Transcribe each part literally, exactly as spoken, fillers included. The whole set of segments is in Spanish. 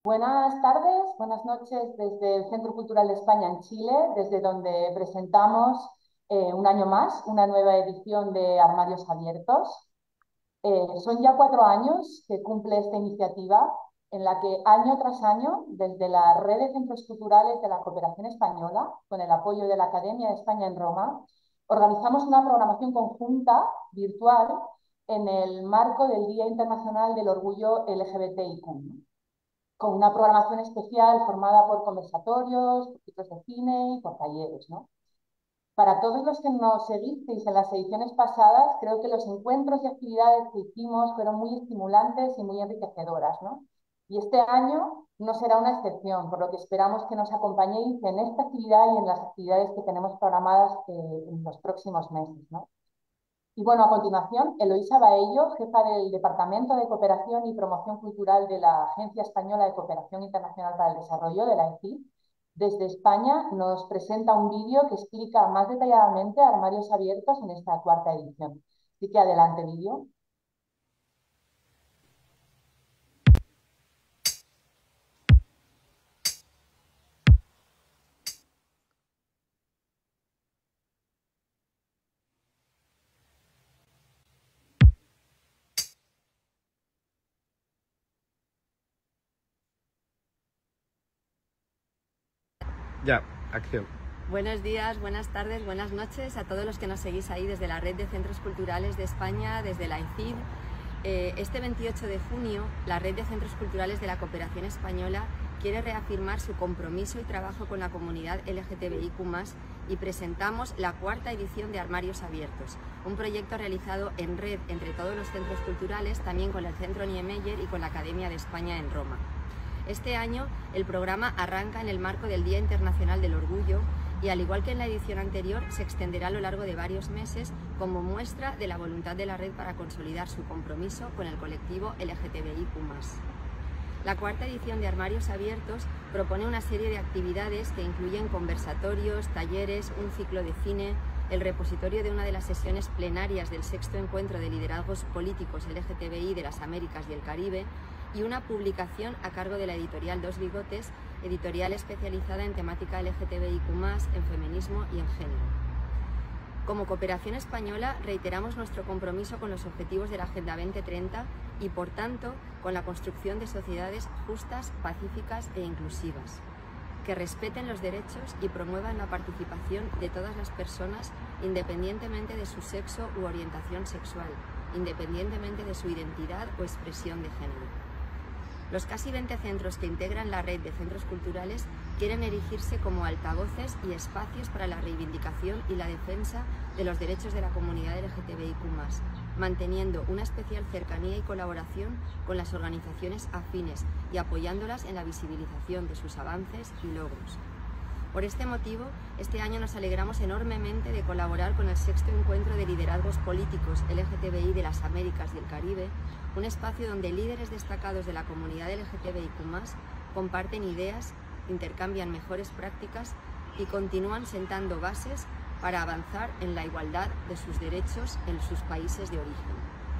Buenas tardes, buenas noches desde el Centro Cultural de España en Chile, desde donde presentamos eh, un año más una nueva edición de Armarios Abiertos. Eh, son ya cuatro años que cumple esta iniciativa en la que año tras año, desde la Red de Centros Culturales de la Cooperación Española, con el apoyo de la Academia de España en Roma, organizamos una programación conjunta virtual en el marco del Día Internacional del Orgullo L G B T I Q, con una programación especial formada por conversatorios, por ciclos de cine y por talleres, ¿no? Para todos los que nos seguisteis en las ediciones pasadas, creo que los encuentros y actividades que hicimos fueron muy estimulantes y muy enriquecedoras, ¿no? Y este año no será una excepción, por lo que esperamos que nos acompañéis en esta actividad y en las actividades que tenemos programadas eh, en los próximos meses, ¿no? Y bueno, a continuación, Eloísa Baello, jefa del Departamento de Cooperación y Promoción Cultural de la Agencia Española de Cooperación Internacional para el Desarrollo, de la E C I, desde España nos presenta un vídeo que explica más detalladamente Armarios Abiertos en esta cuarta edición. Así que adelante, vídeo. Ya, acción. Buenos días, buenas tardes, buenas noches a todos los que nos seguís ahí desde la Red de Centros Culturales de España, desde la E C I D. Eh, este veintiocho de junio, la Red de Centros Culturales de la Cooperación Española quiere reafirmar su compromiso y trabajo con la comunidad L G T B I Q más, y presentamos la cuarta edición de Armarios Abiertos, un proyecto realizado en red entre todos los centros culturales, también con el Centro Niemeyer y con la Academia de España en Roma. Este año el programa arranca en el marco del Día Internacional del Orgullo y, al igual que en la edición anterior, se extenderá a lo largo de varios meses como muestra de la voluntad de la red para consolidar su compromiso con el colectivo L G T B I Q más. La cuarta edición de Armarios Abiertos propone una serie de actividades que incluyen conversatorios, talleres, un ciclo de cine, el repositorio de una de las sesiones plenarias del sexto encuentro de liderazgos políticos L G T B I de las Américas y el Caribe, y una publicación a cargo de la editorial Dos Bigotes, editorial especializada en temática L G T B I Q más, en feminismo y en género. Como Cooperación Española reiteramos nuestro compromiso con los objetivos de la Agenda veinte treinta y, por tanto, con la construcción de sociedades justas, pacíficas e inclusivas, que respeten los derechos y promuevan la participación de todas las personas independientemente de su sexo u orientación sexual, independientemente de su identidad o expresión de género. Los casi veinte centros que integran la red de centros culturales quieren erigirse como altavoces y espacios para la reivindicación y la defensa de los derechos de la comunidad L G T B I Q más, manteniendo una especial cercanía y colaboración con las organizaciones afines y apoyándolas en la visibilización de sus avances y logros. Por este motivo, este año nos alegramos enormemente de colaborar con el sexto encuentro de liderazgos políticos L G T B I de las Américas y el Caribe, un espacio donde líderes destacados de la comunidad L G T B I Q más comparten ideas, intercambian mejores prácticas y continúan sentando bases para avanzar en la igualdad de sus derechos en sus países de origen.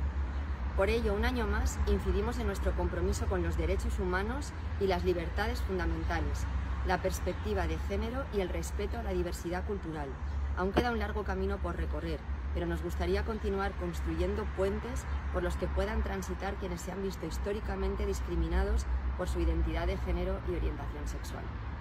Por ello, un año más, incidimos en nuestro compromiso con los derechos humanos y las libertades fundamentales, la perspectiva de género y el respeto a la diversidad cultural. Aún queda un largo camino por recorrer, pero nos gustaría continuar construyendo puentes por los que puedan transitar quienes se han visto históricamente discriminados por su identidad de género y orientación sexual.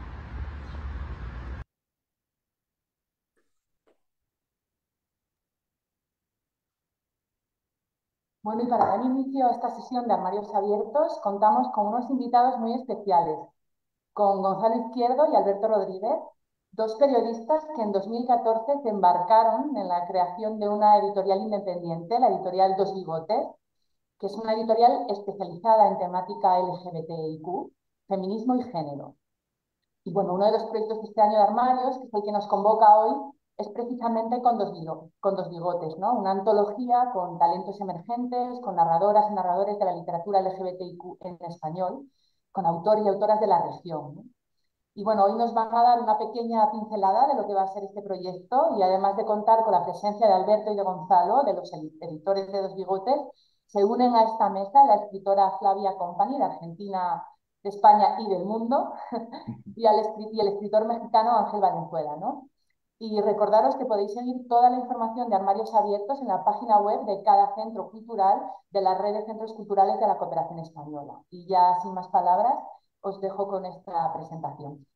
Bueno, y para dar inicio a esta sesión de Armarios Abiertos, contamos con unos invitados muy especiales, con Gonzalo Izquierdo y Alberto Rodríguez, dos periodistas que en dos mil catorce se embarcaron en la creación de una editorial independiente, la editorial Dos Bigotes, que es una editorial especializada en temática L G B T I Q, feminismo y género. Y bueno, uno de los proyectos de este año de Armarios, que es el que nos convoca hoy, es precisamente con Dos, con Dos Bigotes, ¿no? Una antología con talentos emergentes, con narradoras y narradores de la literatura L G B T I Q en español, con autores y autoras de la región, ¿no? Y bueno, hoy nos van a dar una pequeña pincelada de lo que va a ser este proyecto, y además de contar con la presencia de Alberto y de Gonzalo, de los editores de Dos Bigotes, se unen a esta mesa la escritora Flavia Company, de Argentina, de España y del mundo, y, al, y el escritor mexicano Ángel Valenzuela, ¿no? Y recordaros que podéis seguir toda la información de Armarios Abiertos en la página web de cada centro cultural de la red de centros culturales de la cooperación española. Y ya sin más palabras, os dejo con esta presentación.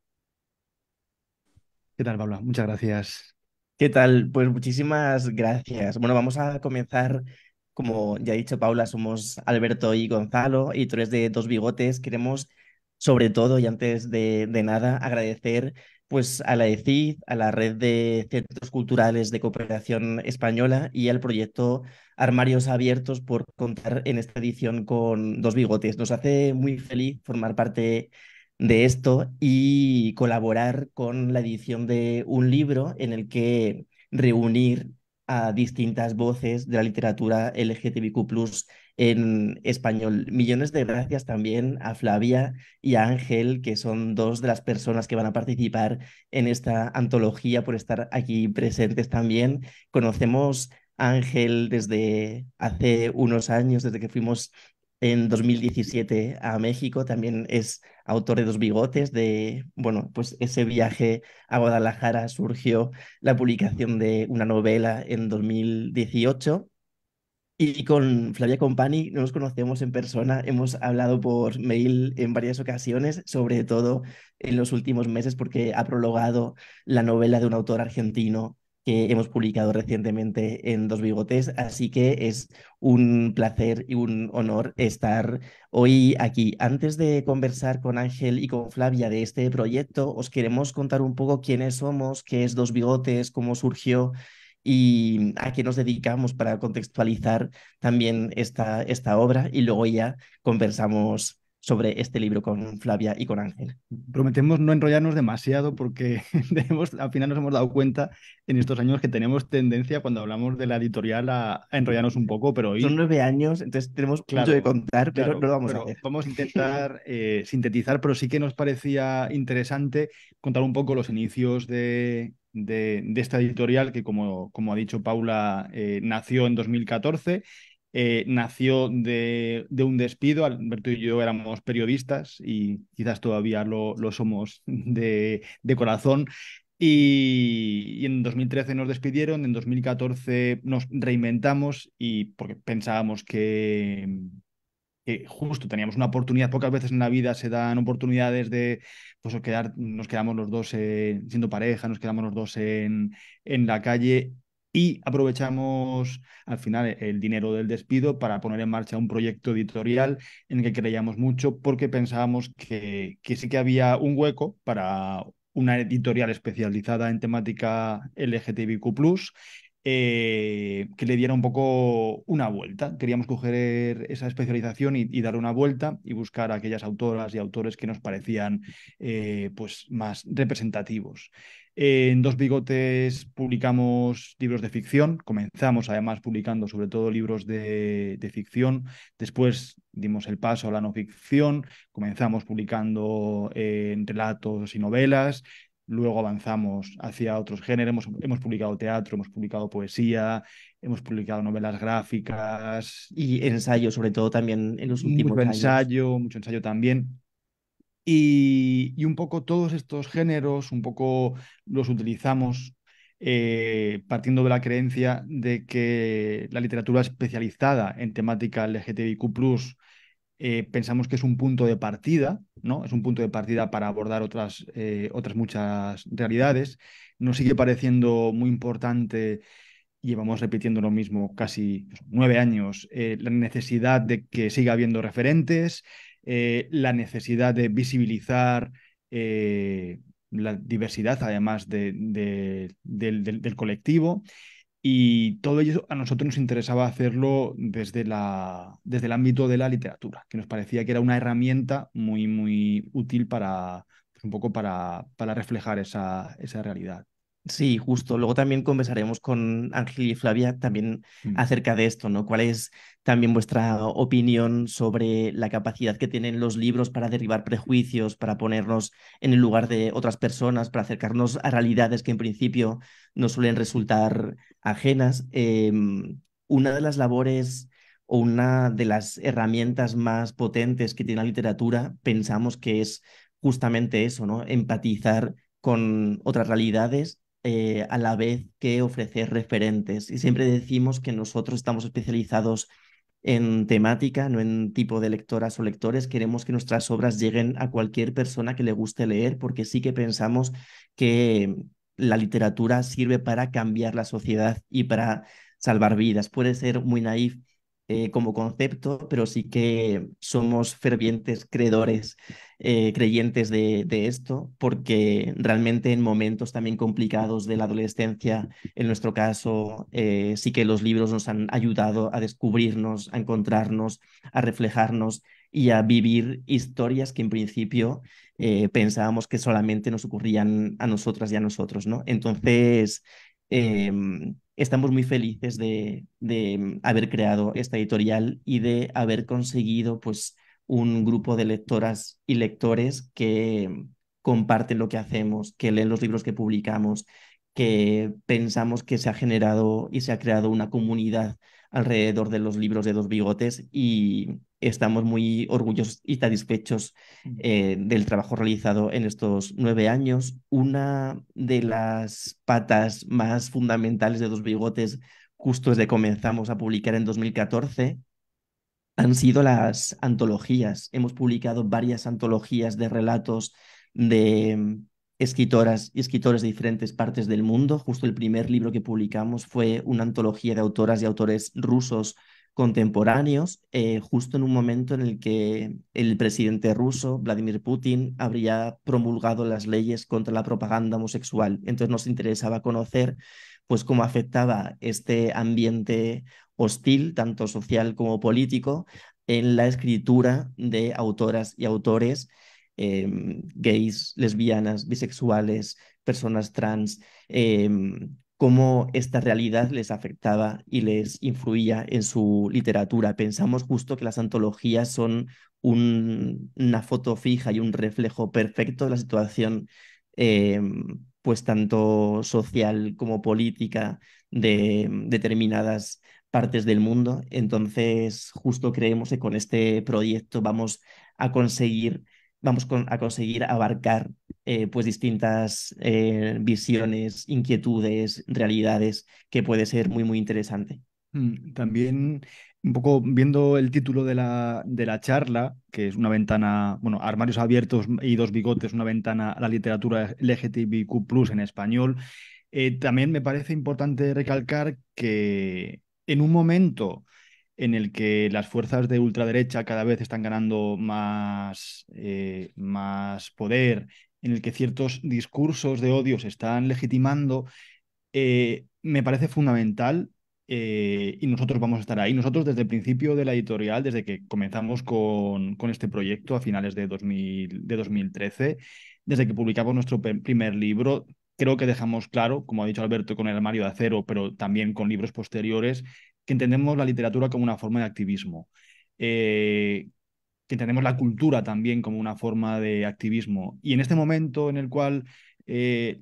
¿Qué tal, Paula? Muchas gracias. ¿Qué tal? Pues muchísimas gracias. Bueno, vamos a comenzar. Como ya ha dicho Paula, somos Alberto y Gonzalo, editores de Dos Bigotes. Queremos, sobre todo y antes de, de nada, agradecer pues, a la E C I D, a la Red de Centros Culturales de Cooperación Española y al proyecto Armarios Abiertos por contar en esta edición con Dos Bigotes. Nos hace muy feliz formar parte de esto y colaborar con la edición de un libro en el que reunir a distintas voces de la literatura L G T B Q plus en español. Millones de gracias también a Flavia y a Ángel, que son dos de las personas que van a participar en esta antología, por estar aquí presentes también. Conocemos a Ángel desde hace unos años, desde que fuimos en dos mil diecisiete a México. También es autor de Dos Bigotes. De, bueno, pues ese viaje a Guadalajara surgió la publicación de una novela en dos mil dieciocho. Y con Flavia Compani no nos conocemos en persona, hemos hablado por mail en varias ocasiones, sobre todo en los últimos meses, porque ha prologado la novela de un autor argentino que hemos publicado recientemente en Dos Bigotes, así que es un placer y un honor estar hoy aquí. Antes de conversar con Ángel y con Flavia de este proyecto, os queremos contar un poco quiénes somos, qué es Dos Bigotes, cómo surgió y a qué nos dedicamos para contextualizar también esta, esta obra, y luego ya conversamos sobre este libro con Flavia y con Ángel. Prometemos no enrollarnos demasiado porque tenemos, al final nos hemos dado cuenta en estos años que tenemos tendencia cuando hablamos de la editorial a, a enrollarnos un poco, pero hoy... Son nueve años, entonces tenemos Claro, mucho que contar, pero claro, no lo vamos pero a hacer. vamos a intentar eh, sintetizar, pero sí que nos parecía interesante contar un poco los inicios de, de, de esta editorial que, como, como ha dicho Paula, eh, nació en dos mil catorce. Eh, nació de, de un despido. Alberto y yo éramos periodistas y quizás todavía lo, lo somos de, de corazón. Y, y en dos mil trece nos despidieron, en dos mil catorce nos reinventamos y porque pensábamos que, que justo teníamos una oportunidad. Pocas veces en la vida se dan oportunidades de, pues, quedar, nos quedamos los dos eh, siendo pareja, nos quedamos los dos en, en la calle y aprovechamos al final el dinero del despido para poner en marcha un proyecto editorial en el que creíamos mucho porque pensábamos que, que sí que había un hueco para una editorial especializada en temática L G T B Q plus, eh, que le diera un poco una vuelta. Queríamos coger esa especialización y, y darle una vuelta y buscar a aquellas autoras y autores que nos parecían eh, pues más representativos. Eh, en Dos Bigotes publicamos libros de ficción, comenzamos además publicando sobre todo libros de, de ficción, después dimos el paso a la no ficción, comenzamos publicando eh, relatos y novelas. Luego avanzamos hacia otros géneros, hemos, hemos publicado teatro, hemos publicado poesía, hemos publicado novelas gráficas. Y ensayo, sobre todo también en los últimos Mucho años. ensayo, mucho ensayo también. Y, y un poco todos estos géneros, un poco los utilizamos eh, partiendo de la creencia de que la literatura especializada en temática L G T B I Q plus, eh, pensamos que es un punto de partida, ¿no? Es un punto de partida para abordar otras, eh, otras muchas realidades. Nos sigue pareciendo muy importante, y llevamos repitiendo lo mismo casi pues, nueve años, eh, la necesidad de que siga habiendo referentes, eh, la necesidad de visibilizar eh, la diversidad, además de, de, del, del, del colectivo. Y todo ello a nosotros nos interesaba hacerlo desde, la, desde el ámbito de la literatura, que nos parecía que era una herramienta muy, muy útil para, pues un poco para, para reflejar esa, esa realidad. Sí, justo. Luego también conversaremos con Ángel y Flavia también Mm. acerca de esto, ¿no? ¿Cuál es también vuestra opinión sobre la capacidad que tienen los libros para derribar prejuicios, para ponernos en el lugar de otras personas, para acercarnos a realidades que en principio nos suelen resultar ajenas? Eh, una de las labores o una de las herramientas más potentes que tiene la literatura, pensamos que es justamente eso, ¿no? Empatizar con otras realidades eh, a la vez que ofrecer referentes. Y siempre decimos que nosotros estamos especializados en temática, no en tipo de lectoras o lectores. Queremos que nuestras obras lleguen a cualquier persona que le guste leer, porque sí que pensamos que la literatura sirve para cambiar la sociedad y para salvar vidas. Puede ser muy naif eh, como concepto, pero sí que somos fervientes creedores, eh, creyentes de, de esto, porque realmente en momentos también complicados de la adolescencia, en nuestro caso, eh, sí que los libros nos han ayudado a descubrirnos, a encontrarnos, a reflejarnos y a vivir historias que en principio eh, pensábamos que solamente nos ocurrían a nosotras y a nosotros, ¿no? Entonces, eh, estamos muy felices de, de haber creado esta editorial y de haber conseguido, pues, un grupo de lectoras y lectores que comparten lo que hacemos, que leen los libros que publicamos, que pensamos que se ha generado y se ha creado una comunidad alrededor de los libros de Dos Bigotes y estamos muy orgullosos y satisfechos eh, del trabajo realizado en estos nueve años. Una de las patas más fundamentales de Dos Bigotes, justo desde que comenzamos a publicar en dos mil catorce, han sido las antologías. Hemos publicado varias antologías de relatos de mm, escritoras y escritores de diferentes partes del mundo. Justo el primer libro que publicamos fue una antología de autoras y autores rusos contemporáneos, eh, justo en un momento en el que el presidente ruso, Vladimir Putin, habría promulgado las leyes contra la propaganda homosexual. Entonces nos interesaba conocer pues cómo afectaba este ambiente hostil, tanto social como político, en la escritura de autoras y autores eh, gays, lesbianas, bisexuales, personas trans, eh, cómo esta realidad les afectaba y les influía en su literatura. Pensamos justo que las antologías son un, una foto fija y un reflejo perfecto de la situación, eh, pues tanto social como política de determinadas partes del mundo. Entonces, justo creemos que con este proyecto vamos a conseguir, vamos con, a conseguir abarcar eh, pues distintas eh, visiones, inquietudes, realidades, que puede ser muy, muy interesante. Mm, También, un poco viendo el título de la, de la charla, que es una ventana, bueno, Armarios abiertos y dos bigotes, una ventana a la literatura L G T B Q plus en español, eh, también me parece importante recalcar que en un momento en el que las fuerzas de ultraderecha cada vez están ganando más, eh, más poder, en el que ciertos discursos de odio se están legitimando, eh, me parece fundamental, eh, y nosotros vamos a estar ahí. Nosotros desde el principio de la editorial, desde que comenzamos con, con este proyecto a finales de, dos mil, de dos mil trece, desde que publicamos nuestro pe- primer libro, creo que dejamos claro, como ha dicho Alberto con El armario de acero, pero también con libros posteriores, que entendemos la literatura como una forma de activismo. Eh, que entendemos la cultura también como una forma de activismo. Y en este momento en el cual eh,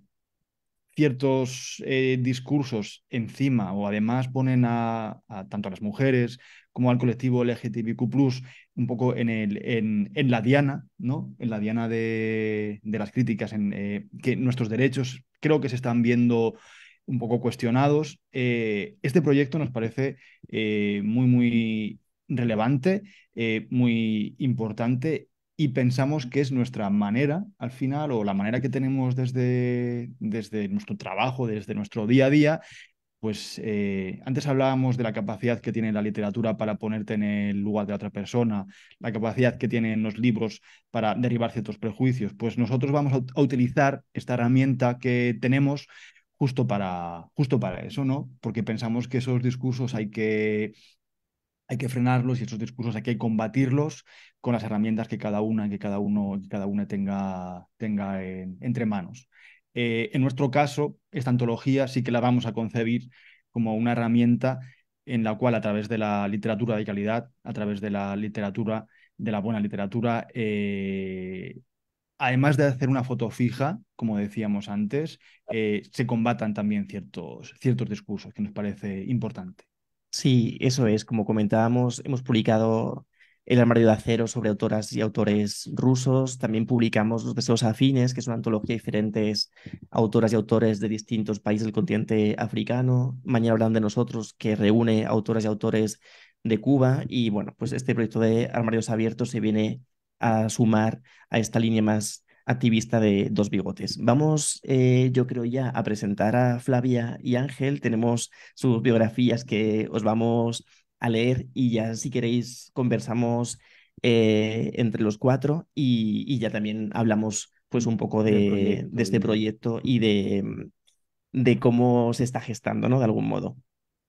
ciertos eh, discursos encima o además ponen a, a tanto a las mujeres como al colectivo L G T B Q plus, un poco en, el, en, en la diana, ¿no? En la diana de, de las críticas, en eh, que nuestros derechos creo que se están viendo un poco cuestionados. Eh, este proyecto nos parece eh, muy, muy relevante, eh, muy importante, y pensamos que es nuestra manera, al final, o la manera que tenemos desde, desde nuestro trabajo, desde nuestro día a día. Pues eh, antes hablábamos de la capacidad que tiene la literatura para ponerte en el lugar de otra persona, la capacidad que tienen los libros para derribar ciertos prejuicios. Pues nosotros vamos a, a utilizar esta herramienta que tenemos justo para, justo para eso, ¿no? Porque pensamos que esos discursos hay que hay que frenarlos y esos discursos hay que combatirlos con las herramientas que cada una, que cada uno, que cada una tenga, tenga en- entre manos. Eh, en nuestro caso, esta antología sí que la vamos a concebir como una herramienta en la cual, a través de la literatura de calidad, a través de la literatura, de la buena literatura, eh, además de hacer una foto fija, como decíamos antes, eh, se combatan también ciertos, ciertos discursos que nos parece importante. Sí, eso es. Como comentábamos, hemos publicado El armario de acero sobre autoras y autores rusos. También publicamos Los deseos afines, que es una antología de diferentes autoras y autores de distintos países del continente africano. Mañana hablan de nosotros, que reúne autoras y autores de Cuba. Y bueno, pues este proyecto de Armarios Abiertos se viene a sumar a esta línea más activista de Dos Bigotes. Vamos, eh, yo creo ya, a presentar a Flavia y Ángel. Tenemos sus biografías que os vamos a leer y ya si queréis conversamos eh, entre los cuatro y, y ya también hablamos pues un poco Del de, de proyecto. este Y... proyecto y de, de cómo se está gestando, ¿no? De algún modo.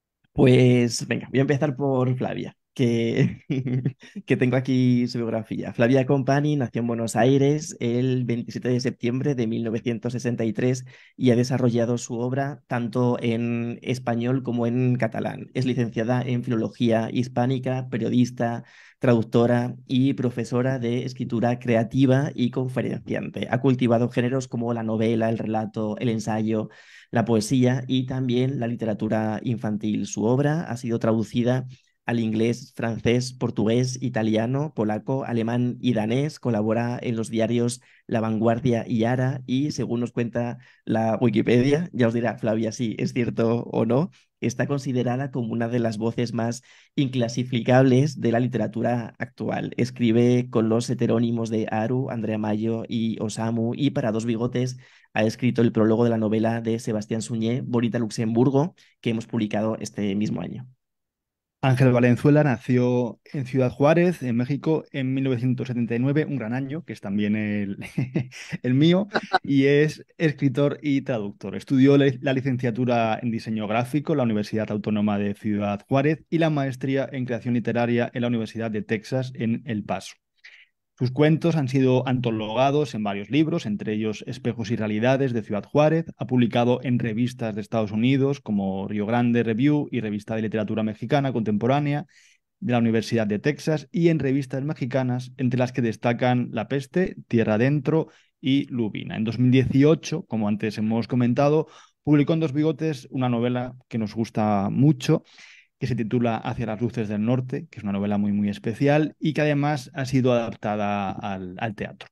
Pues venga, voy a empezar por Flavia, que, que tengo aquí su biografía. Flavia Compani nació en Buenos Aires el veintisiete de septiembre de mil novecientos sesenta y tres y ha desarrollado su obra tanto en español como en catalán. Es licenciada en Filología Hispánica, periodista, traductora y profesora de escritura creativa y conferenciante. Ha cultivado géneros como la novela, el relato, el ensayo, la poesía y también la literatura infantil. Su obra ha sido traducida al inglés, francés, portugués, italiano, polaco, alemán y danés. Colabora en los diarios La Vanguardia y Ara y, según nos cuenta la Wikipedia, ya os dirá Flavia si es cierto o no, está considerada como una de las voces más inclasificables de la literatura actual. Escribe con los heterónimos de Aru, Andrea Mayo y Osamu y para Dos Bigotes ha escrito el prólogo de la novela de Sebastián Suñé, Bonita Luxemburgo, que hemos publicado este mismo año. Ángel Valenzuela nació en Ciudad Juárez, en México, en mil novecientos setenta y nueve, un gran año, que es también el, el mío, y es escritor y traductor. Estudió la la licenciatura en diseño gráfico en la Universidad Autónoma de Ciudad Juárez y la maestría en creación literaria en la Universidad de Texas en El Paso. Sus cuentos han sido antologados en varios libros, entre ellos Espejos y Realidades de Ciudad Juárez. Ha publicado en revistas de Estados Unidos como Río Grande Review y Revista de Literatura Mexicana Contemporánea de la Universidad de Texas y en revistas mexicanas, entre las que destacan La Peste, Tierra Adentro y Lubina. En dos mil dieciocho, como antes hemos comentado, publicó en Dos Bigotes una novela que nos gusta mucho, que se titula Hacia las luces del norte, que es una novela muy, muy especial y que además ha sido adaptada al, al teatro.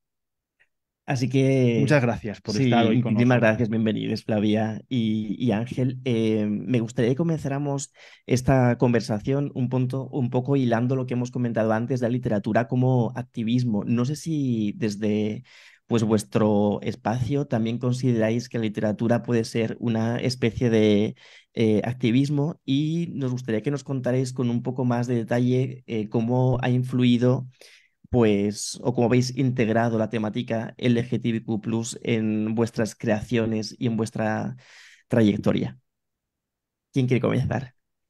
Así que Muchas gracias por estar sí, hoy con muchísimas nosotros. gracias, bienvenidos Flavia y, y Ángel. Eh, me gustaría que comenzáramos esta conversación un, punto, un poco hilando lo que hemos comentado antes de la literatura como activismo. No sé si desde pues, vuestro espacio también consideráis que la literatura puede ser una especie de eh, activismo y nos gustaría que nos contarais con un poco más de detalle eh, cómo ha influido pues, o cómo habéis integrado la temática L G T B Q plus en vuestras creaciones y en vuestra trayectoria. ¿Quién quiere comenzar?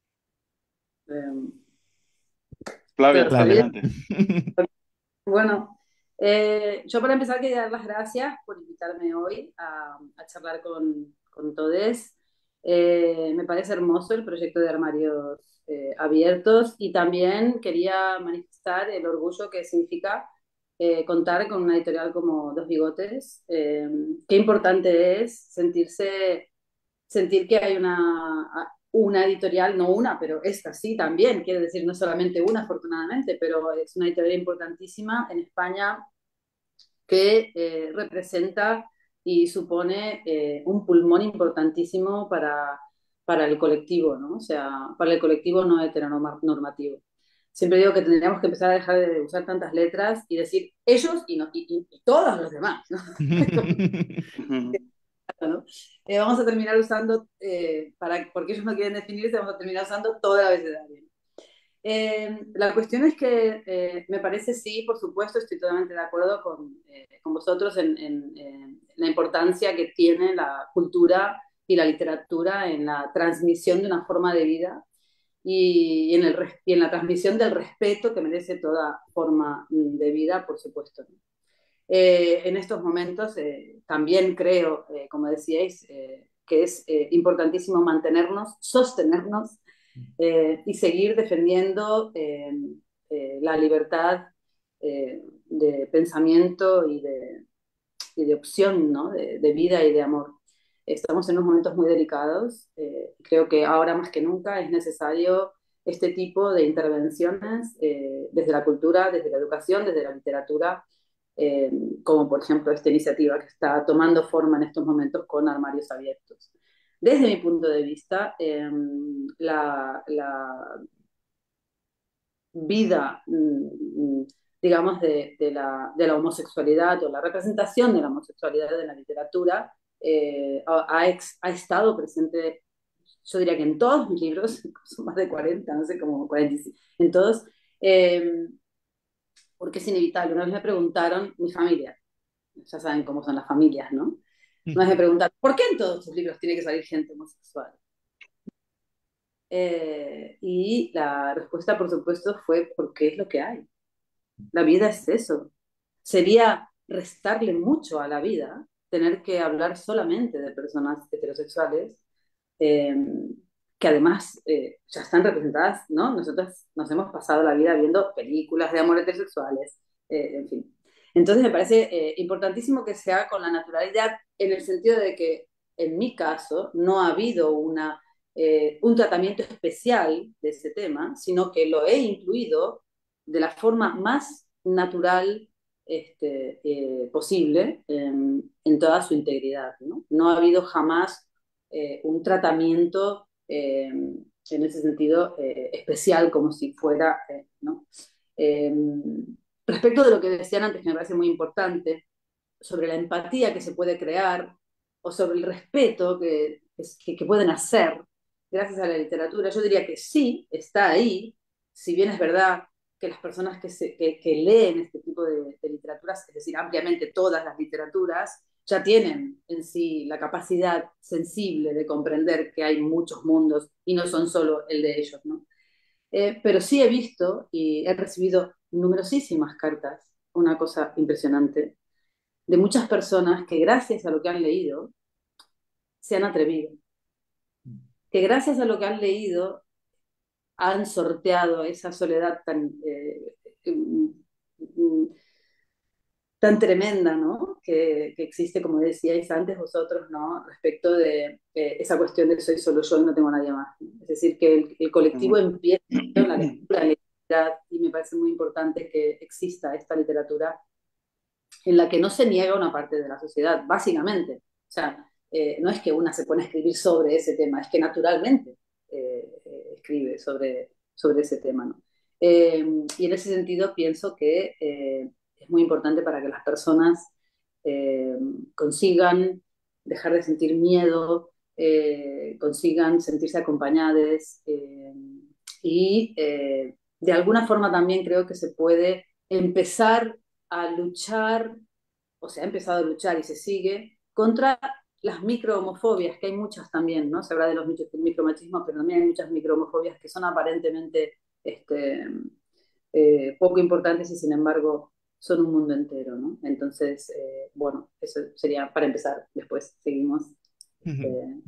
Eh, Flavia, Flavia. adelante. bueno, eh, yo para empezar quería dar las gracias por invitarme hoy a, a charlar con, con todos. Eh, me parece hermoso el proyecto de armarios eh, abiertos y también quería manifestar el orgullo que significa eh, contar con una editorial como Dos Bigotes. Eh, qué importante es sentirse sentir que hay una, una editorial, no una, pero esta sí también, quiere decir no solamente una, afortunadamente, pero es una editorial importantísima en España que eh, representa y supone eh, un pulmón importantísimo para, para el colectivo, ¿no? O sea, para el colectivo no heteronormativo. Siempre digo que tendríamos que empezar a dejar de usar tantas letras y decir ellos y, no, y, y todos los demás, ¿no? ¿no? Eh, vamos a terminar usando, eh, para, porque ellos no quieren definirse, vamos a terminar usando toda la abecedario. Eh, la cuestión es que eh, me parece, sí, por supuesto, estoy totalmente de acuerdo con, eh, con vosotros en, en, en, la importancia que tiene la cultura y la literatura en la transmisión de una forma de vida y, y, en, el, y en la transmisión del respeto que merece toda forma de vida, por supuesto, ¿no? Eh, en estos momentos eh, también creo, eh, como decíais, eh, que es eh, importantísimo mantenernos, sostenernos eh, y seguir defendiendo eh, eh, la libertad eh, de pensamiento y de, y de opción, ¿no? de, de, vida y de amor. Estamos en unos momentos muy delicados. Eh, creo que ahora más que nunca es necesario este tipo de intervenciones eh, desde la cultura, desde la educación, desde la literatura, eh, como por ejemplo esta iniciativa que está tomando forma en estos momentos con Armarios Abiertos. Desde mi punto de vista, eh, la, la, vida, mm, digamos, de, de, la, de, la, homosexualidad o la representación de la homosexualidad en la literatura eh, ha, ex, ha, estado presente, yo diría que en todos mis libros, son más de cuarenta, no sé, como cuarenta y cinco, en todos, eh, porque es inevitable. Una vez me preguntaron, mi familia, ya saben cómo son las familias, ¿no? Una vez me preguntaron, ¿por qué en todos tus libros tiene que salir gente homosexual? Eh, y la respuesta, por supuesto, fue porque es lo que hay. La vida es eso. Sería restarle mucho a la vida tener que hablar solamente de personas heterosexuales, eh, que además eh, ya están representadas, ¿no? Nosotros nos hemos pasado la vida viendo películas de amor heterosexuales, eh, en fin. Entonces me parece eh, importantísimo que se haga con la naturalidad, en el sentido de que, en mi caso, no ha habido una, eh, un tratamiento especial de ese tema, sino que lo he incluido de la forma más natural este, eh, posible en, en toda su integridad, ¿no? No ha habido jamás eh, un tratamiento eh, en ese sentido eh, especial, como si fuera, eh, ¿no? Eh, respecto de lo que decían antes, que me parece muy importante, sobre la empatía que se puede crear o sobre el respeto que, que, que pueden hacer gracias a la literatura, yo diría que sí, está ahí, si bien es verdad que las personas que, se, que, que leen este tipo de, de literaturas, es decir, ampliamente todas las literaturas, ya tienen en sí la capacidad sensible de comprender que hay muchos mundos y no son solo el de ellos, ¿no? Eh, pero sí he visto y he recibido numerosísimas cartas, una cosa impresionante, de muchas personas que gracias a lo que han leído se han atrevido, que gracias a lo que han leído han sorteado esa soledad tan, eh, tan tremenda, ¿no? Que, que, existe, como decíais antes vosotros, ¿no? Respecto de eh, esa cuestión de soy solo yo y no tengo nadie más, ¿no? Es decir, que el, el colectivo empieza en la lectura, en la literatura, y me parece muy importante que exista esta literatura en la que no se niega una parte de la sociedad, básicamente. O sea, eh, no es que una se pone a escribir sobre ese tema, es que naturalmente eh, eh, escribe sobre, sobre ese tema, ¿no? Eh, y en ese sentido pienso que eh, es muy importante para que las personas eh, consigan dejar de sentir miedo, eh, consigan sentirse acompañadas eh, y eh, de alguna forma también creo que se puede empezar a luchar, o se ha empezado a luchar y se sigue, contra las microhomofobias, que hay muchas también, ¿no? Se habla de los micromachismos, pero también hay muchas microhomofobias que son aparentemente este, eh, poco importantes y sin embargo son un mundo entero, ¿no? Entonces, eh, bueno, eso sería para empezar, después seguimos. Eh,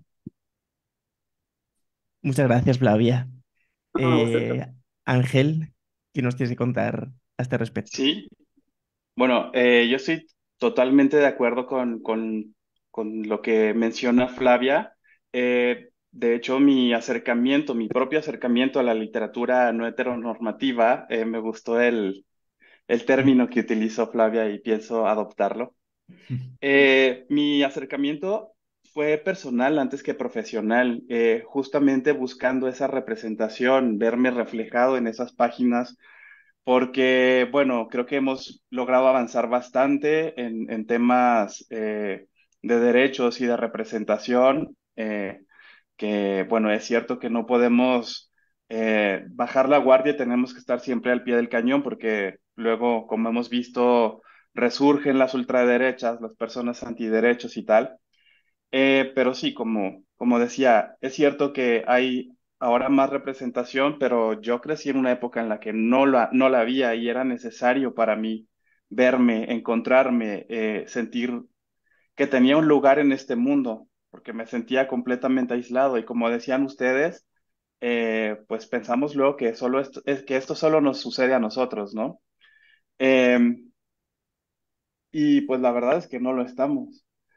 Muchas gracias, Flavia. a vosotros. Eh, Ángel, ¿qué nos tienes que contar a este respecto? Sí, bueno, eh, yo estoy totalmente de acuerdo con, con, con lo que menciona Flavia. Eh, de hecho, mi acercamiento, mi propio acercamiento a la literatura no heteronormativa, eh, me gustó el, el término que utilizó Flavia y pienso adoptarlo. Eh, mi acercamiento fue personal antes que profesional, eh, justamente buscando esa representación, verme reflejado en esas páginas, porque, bueno, creo que hemos logrado avanzar bastante en, en temas eh, de derechos y de representación, eh, que, bueno, es cierto que no podemos eh, bajar la guardia, tenemos que estar siempre al pie del cañón, porque luego, como hemos visto, resurgen las ultraderechas, las personas antiderechos y tal. Eh, pero sí, como, como decía, es cierto que hay ahora más representación, pero yo crecí en una época en la que no la, no la había y era necesario para mí verme, encontrarme, eh, sentir que tenía un lugar en este mundo, porque me sentía completamente aislado y como decían ustedes, eh, pues pensamos luego que solo esto, es que esto solo nos sucede a nosotros, ¿no? Eh, y pues la verdad es que no lo estamos.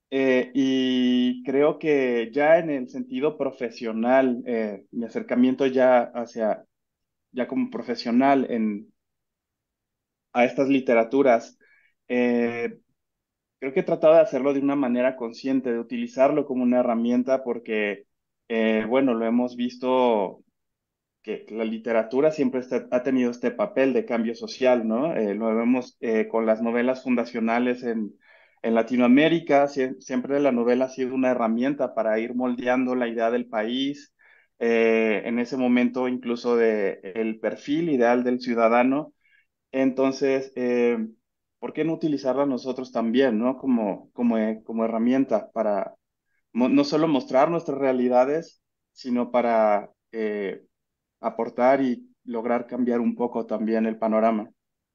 Eh, y creo que ya en el sentido profesional, eh, mi acercamiento ya hacia, ya como profesional en, a estas literaturas, eh, creo que he tratado de hacerlo de una manera consciente, de utilizarlo como una herramienta porque, eh, bueno, lo hemos visto que la literatura siempre está- ha tenido este papel de cambio social, ¿no? Eh, lo vemos eh, con las novelas fundacionales en, en Latinoamérica, sie- siempre la novela ha sido una herramienta para ir moldeando la idea del país, eh, en ese momento incluso de el perfil ideal del ciudadano. Entonces, eh, ¿por qué no utilizarla nosotros también, ¿no? Como, como, eh, como herramienta para mo- no solo mostrar nuestras realidades, sino para eh, aportar y lograr cambiar un poco también el panorama.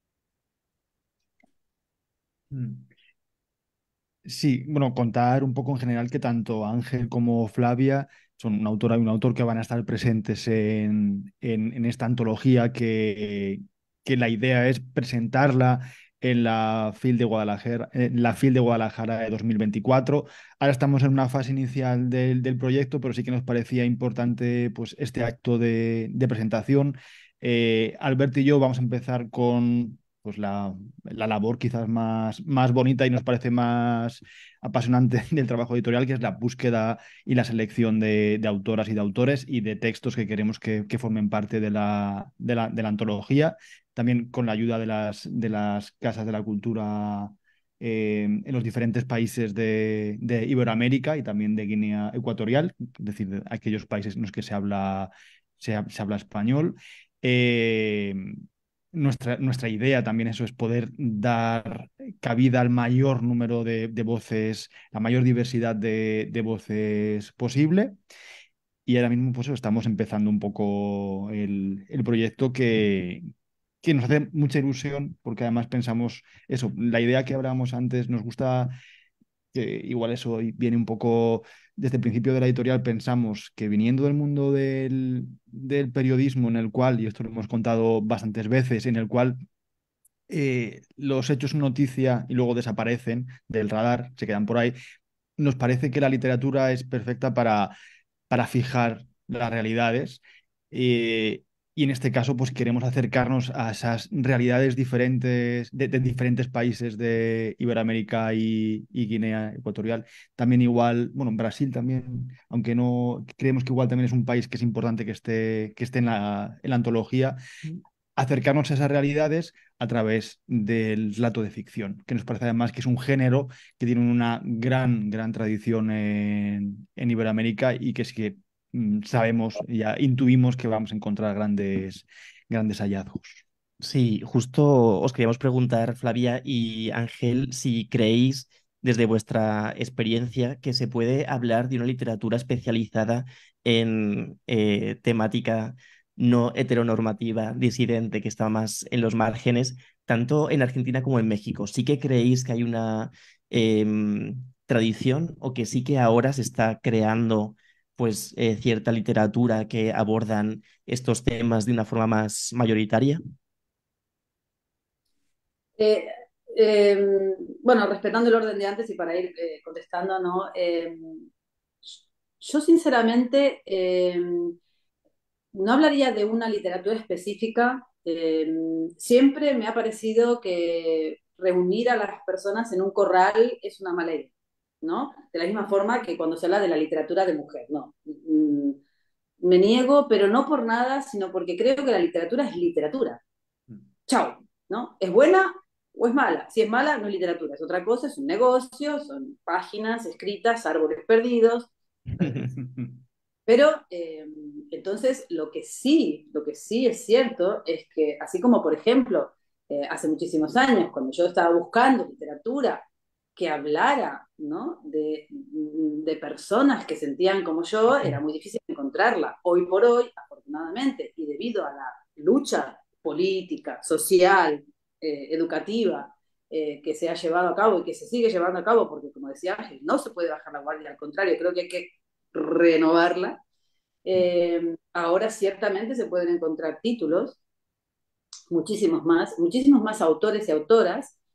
Mm. Sí, bueno, contar un poco en general que tanto Ángel como Flavia son una autora y un autor que van a estar presentes en, en- en esta antología, que, que la idea es presentarla en la FIL de Guadalajara, en la FIL de Guadalajara de dos mil veinticuatro. Ahora estamos en una fase inicial del, del proyecto, pero sí que nos parecía importante pues, este acto de, de presentación. Eh, Alberto y yo vamos a empezar con pues la, la labor quizás más, más bonita y nos parece más apasionante del trabajo editorial, que es la búsqueda y la selección de, de autoras y de autores y de textos que queremos que, que formen parte de la, de la, de la antología, también con la ayuda de las, de las casas de la cultura eh, en los diferentes países de, de Iberoamérica y también de Guinea Ecuatorial, es decir, de aquellos países en los que se habla, se, ha- se habla español. Eh, nuestra, nuestra idea también eso es poder dar cabida al mayor número de, de voces, la mayor diversidad de, de voces posible. Y ahora mismo pues estamos empezando un poco el, el proyecto que, que nos hace mucha ilusión porque además pensamos eso, la idea que hablábamos antes, nos gusta que igual eso viene un poco desde el principio de la editorial, pensamos que viniendo del mundo del, del periodismo en el cual, y esto lo hemos contado bastantes veces, en el cual eh, los hechos son noticia y luego desaparecen del radar, se quedan por ahí, nos parece que la literatura es perfecta para, para fijar las realidades. eh, y en este caso, pues queremos acercarnos a esas realidades diferentes de, de diferentes países de Iberoamérica y, y Guinea Ecuatorial. También igual, bueno, Brasil también, aunque no creemos que igual también es un país que es importante que esté, que esté en la, en la antología, acercarnos a esas realidades a través del relato de ficción, que nos parece además que es un género que tiene una gran, gran tradición en, en Iberoamérica y que es que mm, sabemos, ya intuimos que vamos a encontrar grandes, grandes hallazgos. Sí, justo os queríamos preguntar, Flavia y Ángel, si creéis desde vuestra experiencia que se puede hablar de una literatura especializada en eh, temática no heteronormativa, disidente, que está más en los márgenes, tanto en Argentina como en México. ¿Sí que creéis que hay una em, tradición o que sí que ahora se está creando pues eh, cierta literatura que abordan estos temas de una forma más mayoritaria? Eh, eh, bueno, respetando el orden de antes y para ir eh, contestando, ¿no? Eh, yo sinceramente eh, no hablaría de una literatura específica. Eh, siempre me ha parecido que reunir a las personas en un corral es una mala idea, ¿no? De la misma forma que cuando se habla de la literatura de mujer, ¿no? Mm, Me niego, pero no por nada, sino porque creo que la literatura es literatura. Chau, ¿no? ¿Es buena o es mala? Si es mala, no es literatura, es otra cosa, es un negocio, son páginas escritas, árboles perdidos. Pero eh, entonces lo que sí, lo que sí es cierto es que, así como por ejemplo, eh, hace muchísimos años, cuando yo estaba buscando literatura que hablara, ¿no? de, de personas que sentían como yo, era muy difícil encontrarla. Hoy por hoy, afortunadamente, y debido a la lucha política, social, eh, educativa, eh, que se ha llevado a cabo y que se sigue llevando a cabo, porque como decía Ángel, no se puede bajar la guardia, al contrario, creo que hay que renovarla. Eh, ahora ciertamente se pueden encontrar títulos, muchísimos más, muchísimos más autores y autoras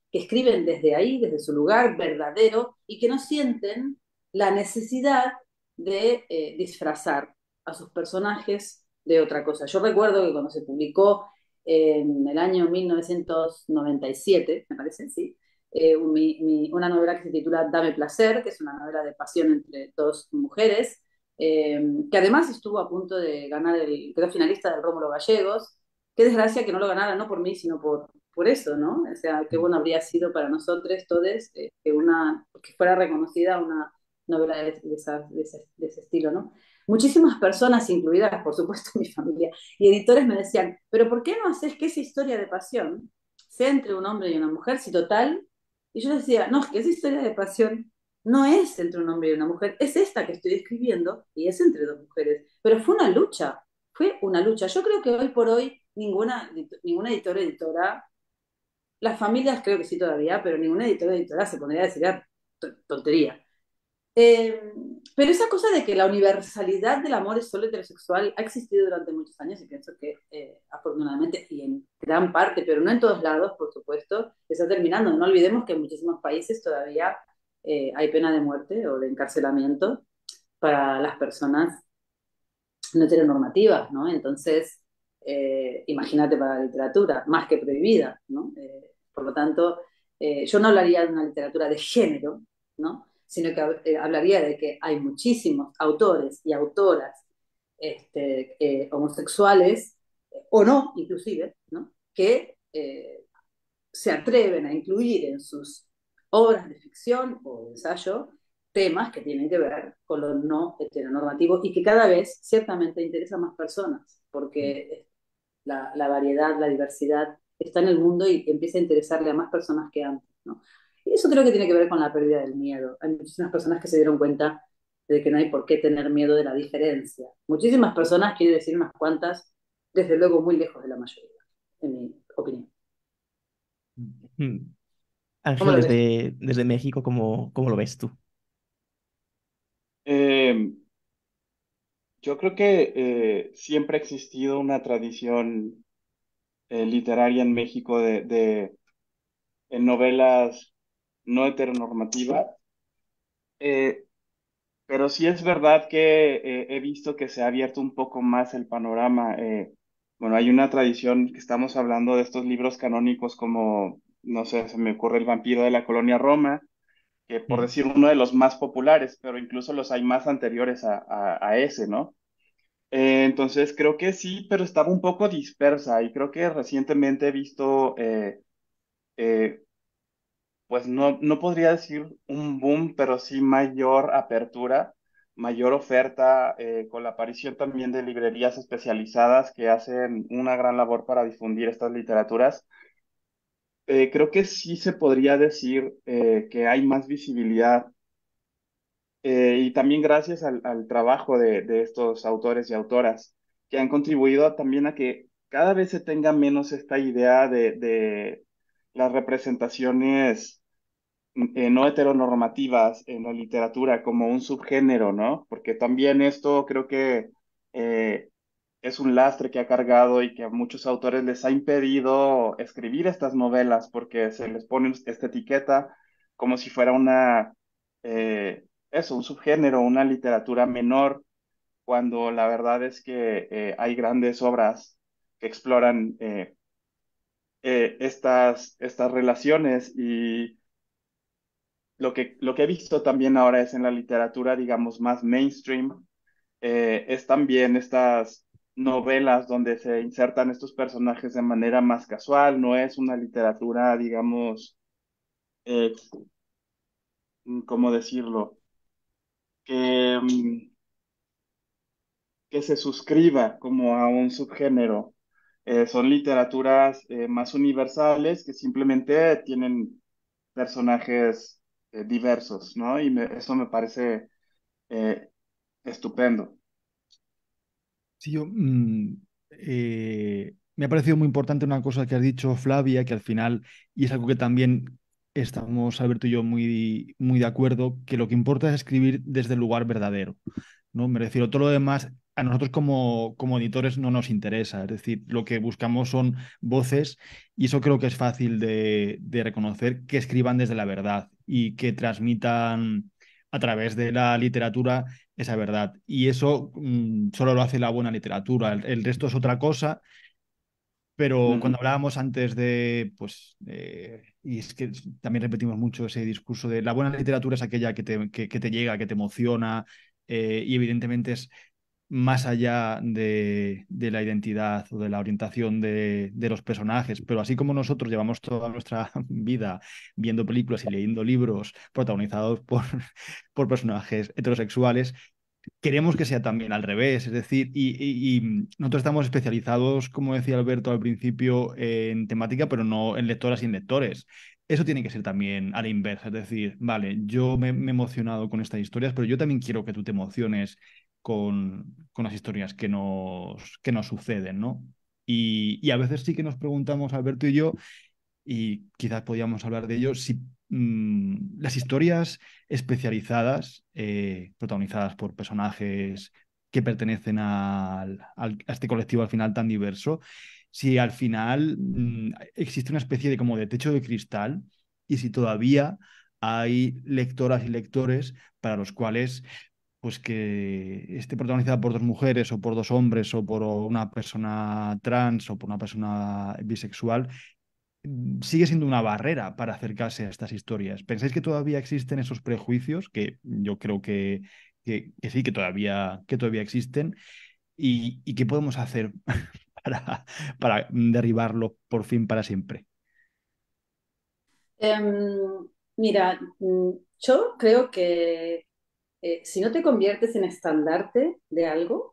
que escriben desde ahí, desde su lugar verdadero, y que no sienten la necesidad de eh, disfrazar a sus personajes de otra cosa. Yo recuerdo que cuando se publicó en el año mil novecientos noventa y siete, me parece, sí, eh, mi, mi, una novela que se titula Dame Placer, que es una novela de pasión entre dos mujeres, eh, que además estuvo a punto de ganar el, quedó finalista del Rómulo Gallegos. Qué desgracia que no lo ganara, no por mí, sino por, por eso, ¿no? O sea, qué bueno habría sido para nosotros todos eh, que, una, que fuera reconocida una novela de, de, esa, de, ese, de ese estilo, ¿no? Muchísimas personas, incluidas por supuesto mi familia, y editores me decían, pero ¿por qué no haces que esa historia de pasión sea entre un hombre y una mujer, si total? Y yo decía, no, es que esa historia de pasión no es entre un hombre y una mujer, es esta que estoy escribiendo y es entre dos mujeres. Pero fue una lucha, fue una lucha. Yo creo que hoy por hoy ninguna, ninguna editora editora, las familias creo que sí todavía, pero ninguna editora editora se pondría a decir ah, tontería. Eh, pero esa cosa de que la universalidad del amor es solo heterosexual ha existido durante muchos años y pienso que eh, afortunadamente y en gran parte, pero no en todos lados, por supuesto, está terminando. No olvidemos que en muchísimos países todavía eh, hay pena de muerte o de encarcelamiento para las personas no heteronormativas, ¿no? Entonces, eh, imagínate para la literatura, más que prohibida, ¿no? Eh, por lo tanto, eh, yo no hablaría de una literatura de género, ¿no? Sino que eh, hablaría de que hay muchísimos autores y autoras este, eh, homosexuales, eh, o no, inclusive, ¿no? Que eh, se atreven a incluir en sus obras de ficción o de ensayo temas que tienen que ver con lo no heteronormativo y que cada vez ciertamente interesa a más personas, porque la, la variedad, la diversidad está en el mundo y empieza a interesarle a más personas que antes, ¿no? Y eso creo que tiene que ver con la pérdida del miedo. Hay muchísimas personas que se dieron cuenta de que no hay por qué tener miedo de la diferencia. Muchísimas personas, quiero decir unas cuantas, desde luego muy lejos de la mayoría, en mi opinión. Mm. ¿Cómo Ángel, lo ves? desde, desde México, ¿cómo, cómo lo ves tú? Eh, yo creo que eh, siempre ha existido una tradición eh, literaria en México de, de en novelas no heteronormativas. Eh, Pero sí es verdad que eh, he visto que se ha abierto un poco más el panorama. Eh, bueno, hay una tradición que estamos hablando de estos libros canónicos como, no sé, se me ocurre El vampiro de la colonia Roma, que por Mm. decir uno de los más populares, pero incluso los hay más anteriores a, a, a ese, ¿no? Eh, entonces creo que sí, pero estaba un poco dispersa y creo que recientemente he visto eh, eh, pues no, no podría decir un boom, pero sí mayor apertura, mayor oferta, eh, con la aparición también de librerías especializadas que hacen una gran labor para difundir estas literaturas. Eh, creo que sí se podría decir eh, que hay más visibilidad, eh, y también gracias al, al trabajo de, de estos autores y autoras que han contribuido también a que cada vez se tenga menos esta idea de, de las representaciones eh, no heteronormativas en la literatura como un subgénero, ¿no? Porque también esto creo que eh, es un lastre que ha cargado y que a muchos autores les ha impedido escribir estas novelas porque se les pone esta etiqueta como si fuera una, eh, eso, un subgénero, una literatura menor, cuando la verdad es que eh, hay grandes obras que exploran eh, eh, estas, estas relaciones y lo que, lo que he visto también ahora es en la literatura, digamos, más mainstream, eh, es también estas novelas donde se insertan estos personajes de manera más casual, no es una literatura, digamos, eh, ¿cómo decirlo? Que, mm, que se suscriba como a un subgénero. Eh, son literaturas eh, más universales que simplemente tienen personajes eh, diversos, ¿no? Y me- eso me parece eh, estupendo. Sí, yo, mm, eh, me ha parecido muy importante una cosa que has dicho, Flavia, que al final, y es algo que también estamos, Alberto y yo, muy, muy de acuerdo, que lo que importa es escribir desde el lugar verdadero, ¿no? Me refiero, todo lo demás a nosotros como, como editores no nos interesa. Es decir, lo que buscamos son voces y eso creo que es fácil de, de reconocer, que escriban desde la verdad y que transmitan a través de la literatura esa verdad. Y eso mm, solo lo hace la buena literatura. El, el resto es otra cosa. Pero Ujú. cuando hablábamos antes de, pues, eh, y es que también repetimos mucho ese discurso de la buena literatura es aquella que te, que, que te llega, que te emociona, eh, y evidentemente es más allá de, de la identidad o de la orientación de, de los personajes, pero así como nosotros llevamos toda nuestra vida viendo películas y leyendo libros protagonizados por, por personajes heterosexuales, queremos que sea también al revés, es decir, y, y- y nosotros estamos especializados, como decía Alberto al principio, en temática, pero no en lectoras y en lectores. Eso tiene que ser también a la inversa, es decir, vale, yo me, me he emocionado con estas historias, pero yo también quiero que tú te emociones con, con las historias que nos, que nos suceden, ¿no? Y, y a veces sí que nos preguntamos, Alberto y yo, y quizás podíamos hablar de ello, si mm, las historias especializadas, eh, protagonizadas por personajes que pertenecen al- al- a este colectivo al final tan diverso, si al final mm, existe una especie de como de techo de cristal y si todavía hay lectoras y lectores para los cuales pues que esté protagonizada por dos mujeres o por dos hombres o por una persona trans o por una persona bisexual, mm, sigue siendo una barrera para acercarse a estas historias. ¿Pensáis que todavía existen esos prejuicios? Que yo creo que, que, que sí, que todavía, que todavía existen. ¿Y, y qué podemos hacer para, para derribarlo por fin para siempre? Em, Mira, mm, yo creo que eh, si no te conviertes en estandarte de algo,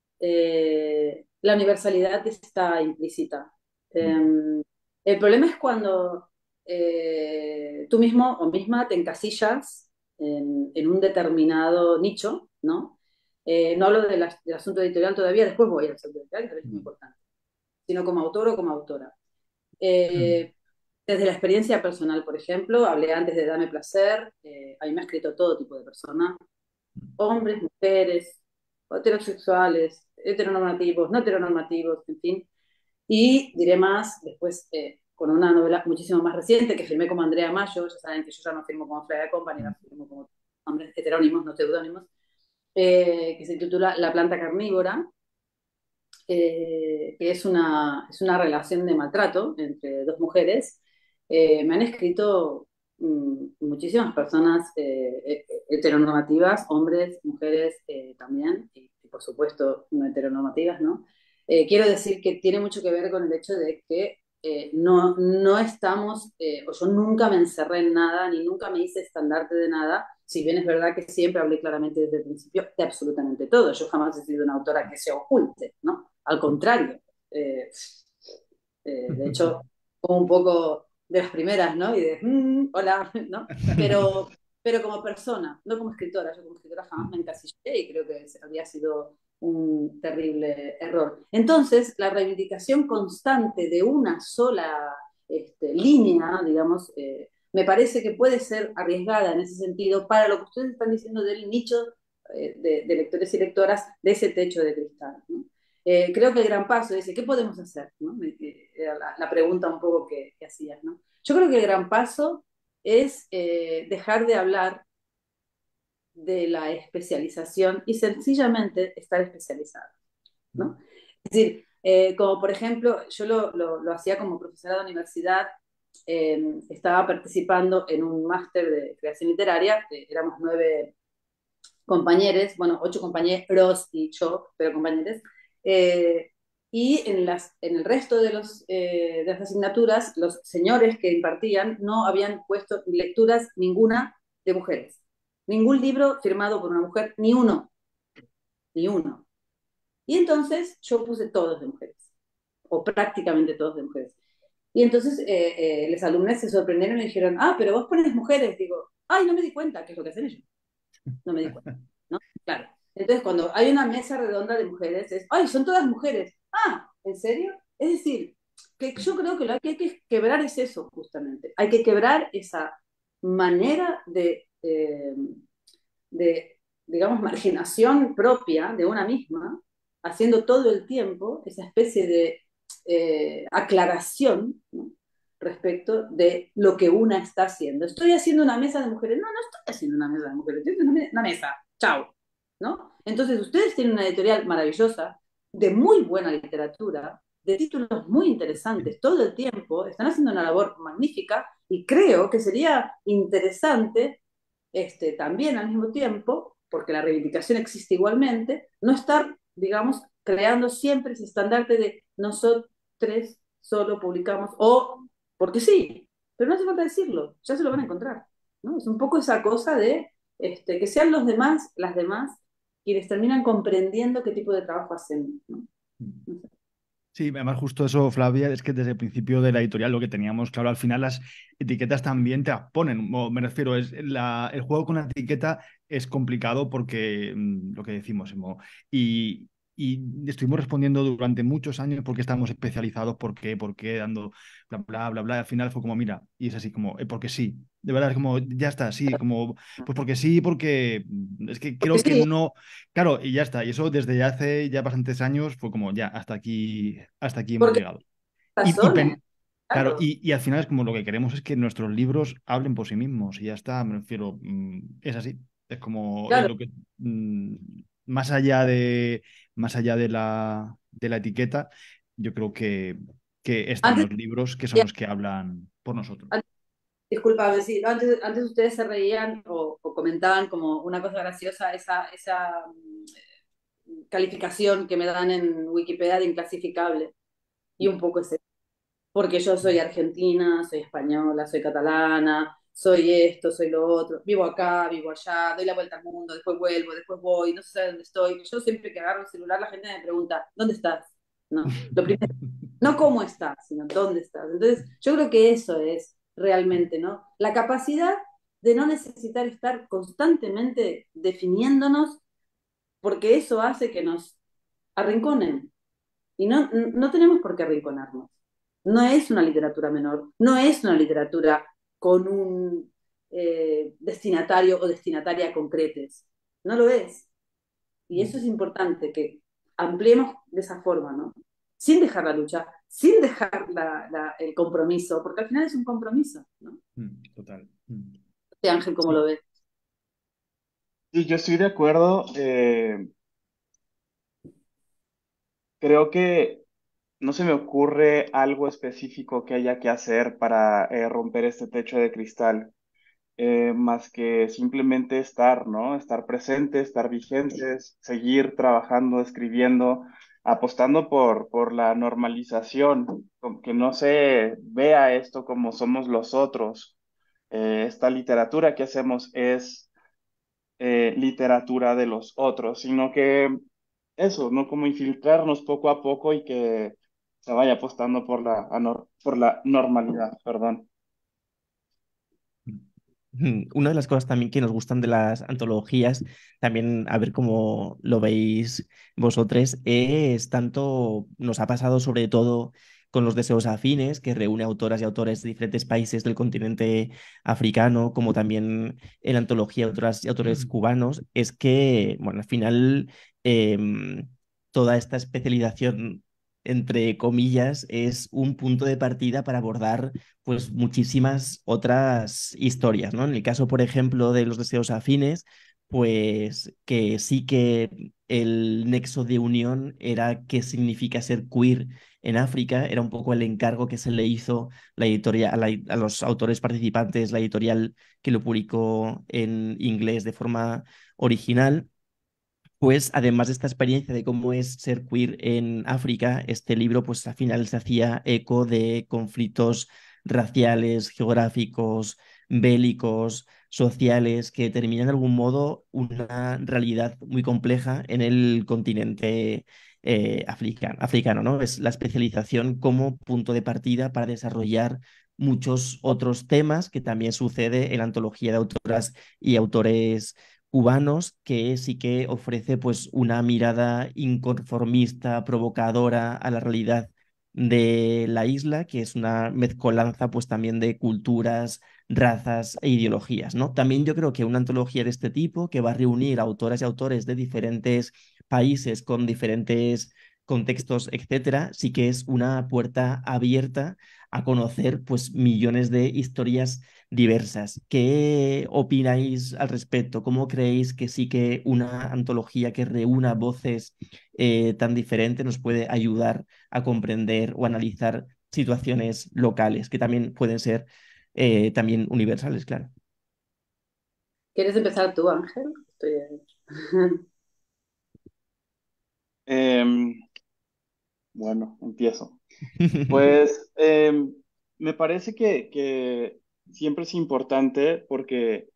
eh, la universalidad está implícita. Mm, Eh, el problema es cuando eh, tú mismo o misma te encasillas en, en un determinado nicho, ¿no? Eh, no hablo de la- del asunto editorial todavía, después voy al asunto editorial, que es muy mm, importante, sino como autor o como autora. mm, Eh, Desde la experiencia personal, por ejemplo, hablé antes de Dame Placer, eh, a mí me ha escrito todo tipo de personas, hombres, mujeres, heterosexuales, heteronormativos, no heteronormativos, en fin. Y diré más después, eh, con una novela muchísimo más reciente que firmé como Andrea Mayo, ya saben que yo ya no firmo como Flavia Company, mm, la firmo como hombres heterónimos, no seudónimos, eh, que se titula La planta carnívora, eh, que es una, es una relación de maltrato entre dos mujeres. Eh, me han escrito mm, muchísimas personas eh, eh, heteronormativas, hombres, mujeres eh, también, y, y, por supuesto no heteronormativas, ¿no? Eh, quiero decir que tiene mucho que ver con el hecho de que eh, no, no estamos, eh, o yo nunca me encerré en nada, ni nunca me hice estandarte de nada, si bien es verdad que siempre hablé claramente desde el principio de absolutamente todo. Yo jamás he sido una autora que se oculte, ¿no? Al contrario. Eh, eh, de hecho, como un poco de las primeras, ¿no? Y de, mm, hola, ¿no? Pero, pero como persona, no como escritora. Yo como escritora jamás me encasillé y creo que habría sido un terrible error. Entonces, la reivindicación constante de una sola este, línea, digamos, eh, me parece que puede ser arriesgada en ese sentido para lo que ustedes están diciendo del nicho eh, de, de lectores y lectoras de ese techo de cristal, ¿no? Eh, creo que el gran paso es, ¿qué podemos hacer? ¿No? Era la, la, pregunta un poco que, que hacías, ¿no? Yo creo que el gran paso es eh, dejar de hablar de la especialización y sencillamente estar especializado, ¿no? Es decir, eh, como por ejemplo, yo lo, lo, lo hacía como profesora de universidad, eh, estaba participando en un máster de creación literaria, eh, éramos nueve compañeros, bueno, ocho compañeros y yo, pero compañeros, eh, y en, las, en el resto de, los, eh, de las asignaturas, los señores que impartían no habían puesto lecturas ninguna de mujeres. Ningún libro firmado por una mujer, ni uno, ni uno. Y entonces yo puse todos de mujeres, o prácticamente todos de mujeres. Y entonces eh, eh, los alumnos se sorprendieron y dijeron, ah, pero vos pones mujeres. Digo, ay, no me di cuenta, ¿qué es lo que hacen ellos? No me di cuenta, ¿no? Claro. Entonces, cuando hay una mesa redonda de mujeres, es, ay, son todas mujeres. Ah, ¿en serio? Es decir, que yo creo que lo que hay que quebrar es eso, justamente. Hay que quebrar esa manera de, eh, de digamos, marginación propia de una misma, haciendo todo el tiempo esa especie de eh, aclaración, ¿no? Respecto de lo que una está haciendo. Estoy haciendo una mesa de mujeres. No, no estoy haciendo una mesa de mujeres, estoy haciendo una mesa. Chao. ¿No? Entonces, ustedes tienen una editorial maravillosa, de muy buena literatura, de títulos muy interesantes todo el tiempo, están haciendo una labor magnífica y creo que sería interesante este, también al mismo tiempo, porque la reivindicación existe igualmente, no estar, digamos, creando siempre ese estandarte de nosotros solo publicamos, o porque sí, pero no hace falta decirlo, ya se lo van a encontrar, ¿no? Es un poco esa cosa de este, que sean los demás, las demás, quienes terminan comprendiendo qué tipo de trabajo hacemos, ¿no? No sé. Sí, además justo eso, Flavia, es que desde el principio de la editorial lo que teníamos claro, al final las etiquetas también te las ponen, o me refiero, es la, el juego con la etiqueta es complicado porque mm, lo que decimos, Emo, y, y estuvimos respondiendo durante muchos años porque estamos especializados, por qué, por qué, dando bla, bla, bla, bla, y al final fue como, mira, y es así como, eh, porque sí, de verdad, es como, ya está, sí, como, pues porque sí, porque mm, es que Porque creo que sí, no. Claro, y ya está. Y eso desde ya hace ya bastantes años fue como ya, hasta aquí, hasta aquí hemos porque llegado. hay Y, y razones, pen- claro, claro, y, y al final es como lo que queremos es que nuestros libros hablen por sí mismos. Y ya está, me refiero, mm, es así. Es como eh, claro. lo que mm, más allá de más allá de la de la etiqueta, yo creo que, que están Antes, los libros que son los que hablan por nosotros. disculpame, sí, antes, antes ustedes se reían o, o comentaban como una cosa graciosa, esa, esa mm, calificación que me dan en Wikipedia de inclasificable. Y un poco es eso. Porque yo soy argentina, soy española, soy catalana, soy esto, soy lo otro, vivo acá, vivo allá, doy la vuelta al mundo, después vuelvo, después voy, no sé dónde estoy. Yo siempre que agarro el celular la gente me pregunta, ¿dónde estás? No, lo primero, no cómo estás, sino dónde estás. Entonces, yo creo que eso es realmente, ¿no? La capacidad de no necesitar estar constantemente definiéndonos, porque eso hace que nos arrinconen. Y no, no tenemos por qué arrinconarnos. No es una literatura menor, no es una literatura con un eh, destinatario o destinataria concretes. No lo es. Y eso es importante, que ampliemos de esa forma, ¿no? Sin dejar la lucha, sin dejar la, la, el compromiso, porque al final es un compromiso, ¿no? Mm, total. Mm. Este Ángel, ¿cómo Sí. lo ves? Sí, yo estoy de acuerdo. Eh, creo que no se me ocurre algo específico que haya que hacer para eh, romper este techo de cristal, eh, más que simplemente estar, ¿no? Estar presentes, estar vigentes, seguir trabajando, escribiendo, apostando por, por la normalización, como que no se vea esto como somos los otros. Eh, esta literatura que hacemos es eh, literatura de los otros, sino que eso, ¿no? Como infiltrarnos poco a poco y que se vaya apostando por la, anor- por la normalidad, perdón. Mm, Una de las cosas también que nos gustan de las antologías, también a ver cómo lo veis vosotros, es tanto, nos ha pasado sobre todo con Los Deseos Afines, que reúne autoras y autores de diferentes países del continente africano, como también en la antología autoras y autores cubanos, es que, bueno, al final em, toda esta especialización, entre comillas, es un punto de partida para abordar pues muchísimas otras historias, ¿no? En el caso, por ejemplo, de Los Deseos Afines, pues que sí que el nexo de unión era qué significa ser queer en África, era un poco el encargo que se le hizo la editorial, a, la, a los autores participantes, la editorial que lo publicó en inglés de forma original. Pues además de esta experiencia de cómo es ser queer en África, este libro pues al final se hacía eco de conflictos raciales, geográficos, bélicos, sociales, que determinan de algún modo una realidad muy compleja en el continente eh, africano, africano, ¿no? Es la especialización como punto de partida para desarrollar muchos otros temas que también sucede en la antología de autoras y autores cubanos, que sí que ofrece pues una mirada inconformista, provocadora a la realidad de la isla, que es una mezcolanza pues también de culturas, razas e ideologías, ¿no? También yo creo que una antología de este tipo, que va a reunir autoras y autores de diferentes países con diferentes contextos, etcétera, sí que es una puerta abierta a conocer pues millones de historias diversas. ¿Qué opináis al respecto? ¿Cómo creéis que sí que una antología que reúna voces eh, tan diferentes nos puede ayudar a comprender o analizar situaciones locales que también pueden ser eh, también universales, claro? ¿Quieres empezar tú, Ángel? Estoy... Em, bueno, empiezo. Pues em, me parece que, que siempre es importante porque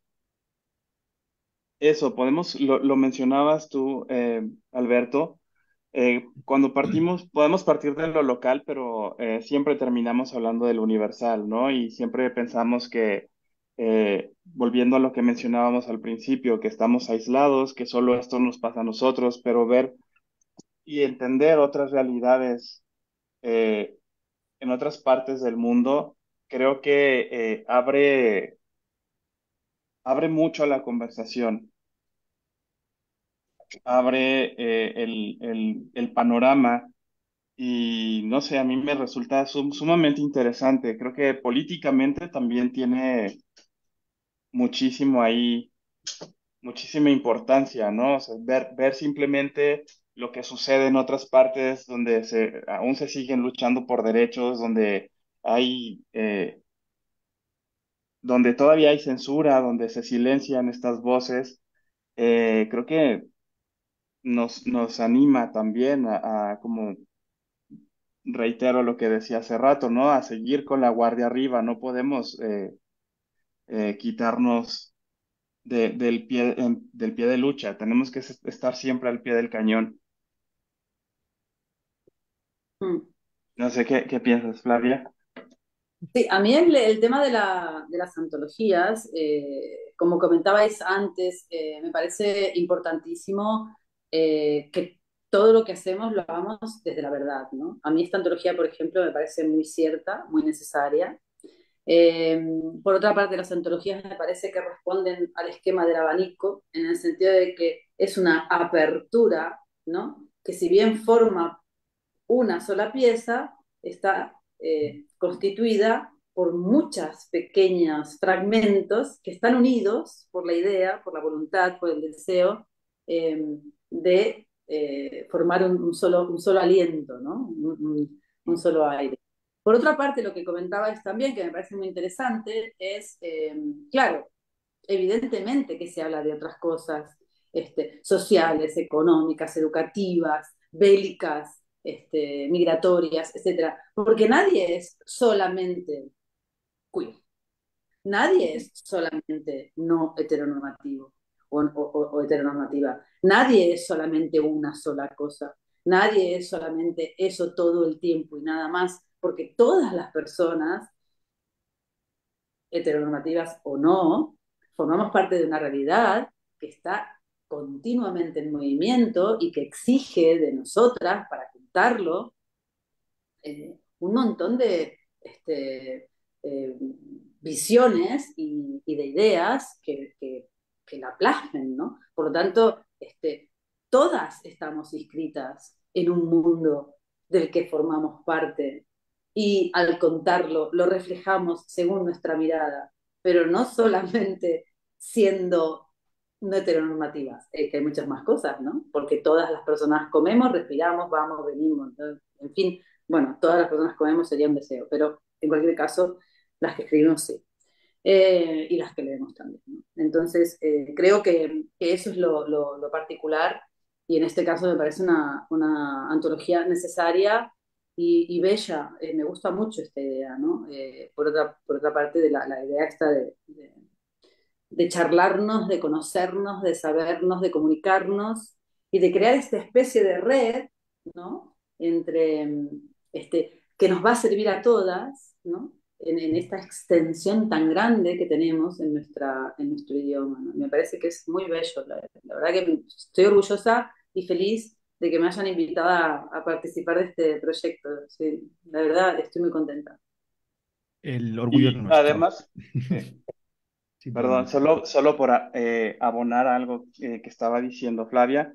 eso, podemos, lo, lo mencionabas tú, eh, Alberto, eh, cuando partimos, podemos partir de lo local, pero eh, siempre terminamos hablando de lo universal, ¿no? Y siempre pensamos que, eh, volviendo a lo que mencionábamos al principio, que estamos aislados, que solo esto nos pasa a nosotros, pero ver y entender otras realidades eh, en otras partes del mundo, creo que eh, abre, abre mucho la conversación, abre eh, el, el, el panorama y no sé, a mí me resulta sum- sumamente interesante. Creo que políticamente también tiene muchísimo ahí, muchísima importancia, ¿no? O sea, ver, ver simplemente lo que sucede en otras partes donde se, aún se siguen luchando por derechos, donde hay, eh, donde todavía hay censura, donde se silencian estas voces, eh, creo que nos, nos anima también a, a, como reitero lo que decía hace rato, ¿no? A seguir con la guardia arriba, no podemos eh, eh, quitarnos de- del pie, en- del pie de lucha, tenemos que es- estar siempre al pie del cañón. Mm. No sé qué, qué piensas, Flavia. Sí, a mí el, el tema de, la, de las antologías, eh, como comentabais antes, eh, me parece importantísimo eh, que todo lo que hacemos lo hagamos desde la verdad, ¿no? A mí esta antología, por ejemplo, me parece muy cierta, muy necesaria. Eh, por otra parte, las antologías me parece que responden al esquema del abanico, en el sentido de que es una apertura, ¿no? Que si bien forma una sola pieza, está eh, constituida por muchos pequeños fragmentos que están unidos por la idea, por la voluntad, por el deseo eh, de eh, formar un, un, solo, un solo aliento, ¿no? un, un, un solo aire. Por otra parte, lo que comentabais también, que me parece muy interesante, es, eh, claro, evidentemente que se habla de otras cosas este, sociales, económicas, educativas, bélicas, este, migratorias, etcétera, porque nadie es solamente queer, nadie es solamente no heteronormativo o, o, o heteronormativa, nadie es solamente una sola cosa, nadie es solamente eso todo el tiempo y nada más, porque todas las personas heteronormativas o no, formamos parte de una realidad que está continuamente en movimiento y que exige de nosotras, para contarlo, eh, un montón de este, eh, visiones y, y, de ideas que, que, que, la plasmen, ¿no? Por lo tanto, este, todas estamos inscritas en un mundo del que formamos parte y al contarlo lo reflejamos según nuestra mirada, pero no solamente siendo no heteronormativas, eh, que hay muchas más cosas, ¿no? Porque todas las personas comemos, respiramos, vamos, venimos, ¿no? En fin, bueno, todas las personas comemos sería un deseo, pero en cualquier caso, las que escribimos sí. Eh, y las que leemos también, ¿no? Entonces, eh, creo que, que, eso es lo, lo, lo, particular y en este caso me parece una, una antología necesaria y, y bella. Eh, me gusta mucho esta idea, ¿no? Eh, por, otra, por otra parte, de la, la idea esta de, de, de charlarnos, de conocernos, de sabernos, de comunicarnos y de crear esta especie de red, ¿no? Entre, este, que nos va a servir a todas, ¿no? En, en esta extensión tan grande que tenemos en, nuestra, en nuestro idioma, ¿no? Me parece que es muy bello, la, la verdad que estoy orgullosa y feliz de que me hayan invitado a, a participar de este proyecto, sí, la verdad estoy muy contenta. El orgullo es Y nuestro. además, eh, Sí, perdón, perdona. solo, solo por eh, abonar algo eh, que estaba diciendo Flavia.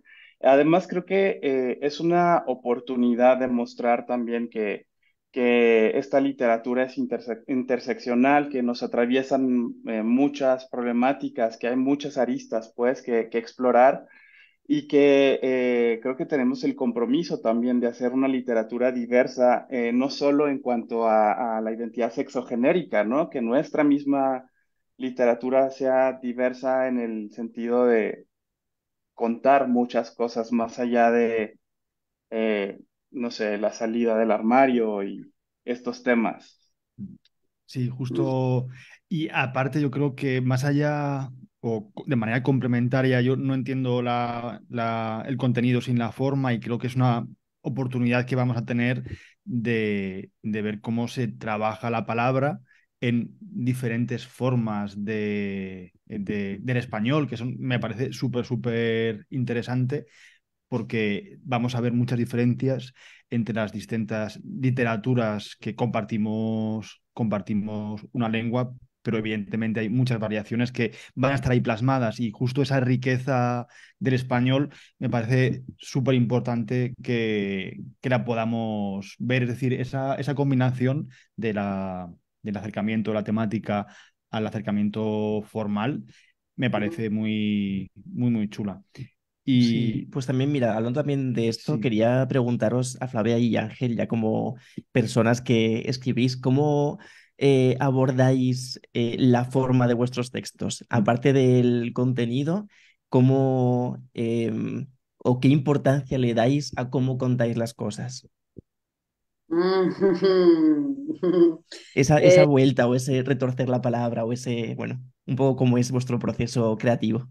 Además, creo que eh, es una oportunidad de mostrar también que, que esta literatura es interse- interseccional, que nos atraviesan eh, muchas problemáticas, que hay muchas aristas, pues, que, que explorar y que eh, creo que tenemos el compromiso también de hacer una literatura diversa, eh, no solo en cuanto a, a la identidad sexogenérica, ¿no? Que nuestra misma literatura sea diversa en el sentido de contar muchas cosas más allá de, eh, no sé, la salida del armario y estos temas. Sí, justo. Y aparte, yo creo que más allá o co- de manera complementaria, yo no entiendo la, la- el contenido sin la forma y creo que es una oportunidad que vamos a tener de, de ver cómo se trabaja la palabra en diferentes formas de, de- del español, que son, me parece súper, súper interesante porque vamos a ver muchas diferencias entre las distintas literaturas que compartimos, compartimos una lengua, pero evidentemente hay muchas variaciones que van a estar ahí plasmadas y justo esa riqueza del español me parece súper importante que, que la podamos ver, es decir, esa, esa combinación de la, del acercamiento a la temática al acercamiento formal me parece muy, muy, muy chula. Sí, Y pues también, mira, hablando también de esto, sí, quería preguntaros a Flavia y Ángel, ya como personas que escribís, ¿cómo eh, abordáis eh, la forma de vuestros textos? Aparte del contenido, ¿cómo em, o qué importancia le dais a cómo contáis las cosas? Esa, esa Eh, vuelta o ese retorcer la palabra o ese, bueno, un poco cómo es vuestro proceso creativo.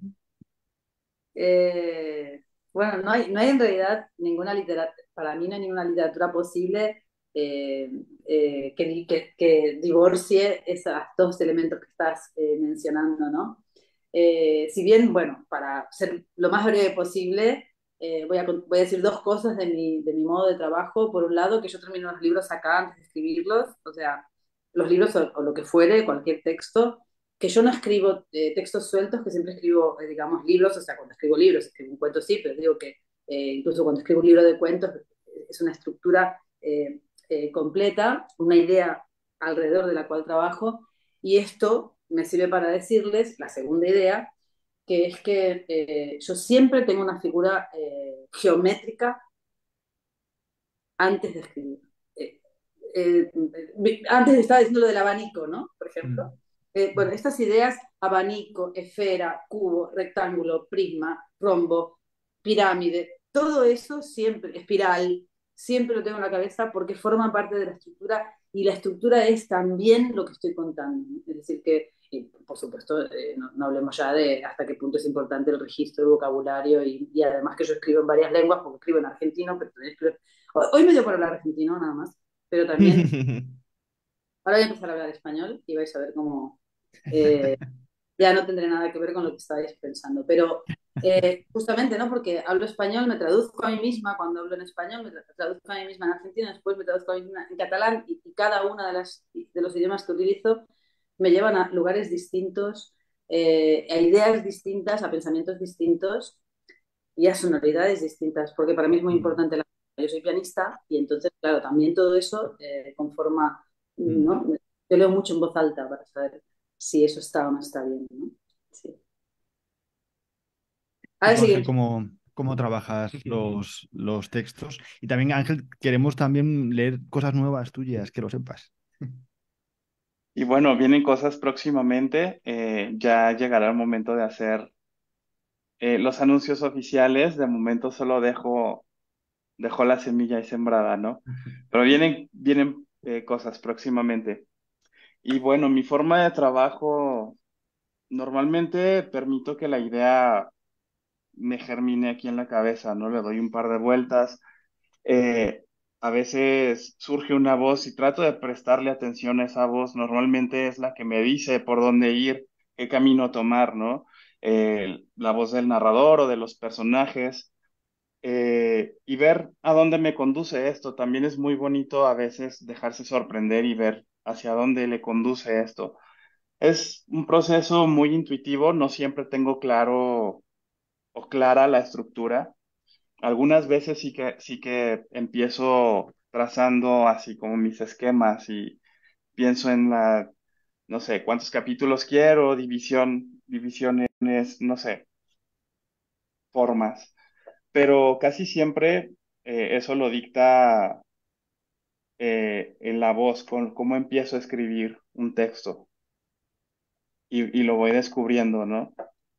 Eh, bueno, no hay, no hay en realidad ninguna literatura, para mí no hay ninguna literatura posible eh, eh, que, di- que- que divorcie esos dos elementos que estás eh, mencionando, ¿no? Eh, si bien, bueno, para ser lo más breve posible, eh, voy a, con- voy a decir dos cosas de mi, de mi modo de trabajo. Por un lado, que yo termino los libros acá antes de escribirlos, o sea, los libros o, o lo que fuere, cualquier texto que yo no escribo eh, textos sueltos, que siempre escribo, eh, digamos, libros, o sea, cuando escribo libros, escribo un cuento sí, pero digo que eh, incluso cuando escribo un libro de cuentos es una estructura eh, eh, completa, una idea alrededor de la cual trabajo, y esto me sirve para decirles la segunda idea, que es que eh, yo siempre tengo una figura eh, geométrica antes de escribir. Eh, eh, Antes estaba diciendo lo del abanico, ¿no? Por ejemplo. mm, Eh, bueno, mm, estas ideas, abanico, esfera, cubo, rectángulo, prisma, rombo, pirámide, todo eso siempre, espiral, siempre lo tengo en la cabeza porque forma parte de la estructura y la estructura es también lo que estoy contando, ¿no? Es decir, que, y por supuesto, eh, no, no, hablemos ya de hasta qué punto es importante el registro, el vocabulario y, y además que yo escribo en varias lenguas, porque escribo en argentino, pero también escribo hoy me dio por hablar argentino nada más, pero también ahora voy a empezar a hablar español y vais a ver cómo eh, ya no tendré nada que ver con lo que estáis pensando. Pero eh, justamente, ¿no? Porque hablo español, me traduzco a mí misma cuando hablo en español, me traduzco a mí misma en argentino, después me traduzco a mí misma en catalán y, y cada una de, las, de los idiomas que utilizo me llevan a lugares distintos, eh, a ideas distintas, a pensamientos distintos y a sonoridades distintas, porque para mí es muy mm, importante la... Yo soy pianista y entonces, claro, también todo eso eh, conforma, mm. ¿no? Yo leo mucho en voz alta para saber si eso está o no está bien, ¿no? Sí. A ¿Y ver, tú, Ángel, siguiente. cómo, cómo trabajas los, los textos? Y también, Ángel, queremos también leer cosas nuevas tuyas, que lo sepas. Y bueno, vienen cosas próximamente. Eh, ya llegará el momento de hacer eh, los anuncios oficiales. De momento solo dejo, dejo la semilla ahí sembrada, ¿no? Pero vienen, vienen eh, cosas próximamente. Y bueno, mi forma de trabajo, normalmente permito que la idea me germine aquí en la cabeza, ¿no? Le doy un par de vueltas. Eh, a veces surge una voz y trato de prestarle atención a esa voz. Normalmente es la que me dice por dónde ir, qué camino tomar, ¿no? Eh, la voz del narrador o de los personajes. Eh, y ver a dónde me conduce esto. También es muy bonito a veces dejarse sorprender y ver hacia dónde le conduce esto. Es un proceso muy intuitivo, no siempre tengo claro o clara la estructura, algunas veces sí que, sí que empiezo trazando así como mis esquemas y pienso en la, no sé, cuántos capítulos quiero, división, divisiones, no sé, formas. Pero casi siempre eh, eso lo dicta eh, en la voz, con cómo empiezo a escribir un texto y, y lo voy descubriendo, ¿no?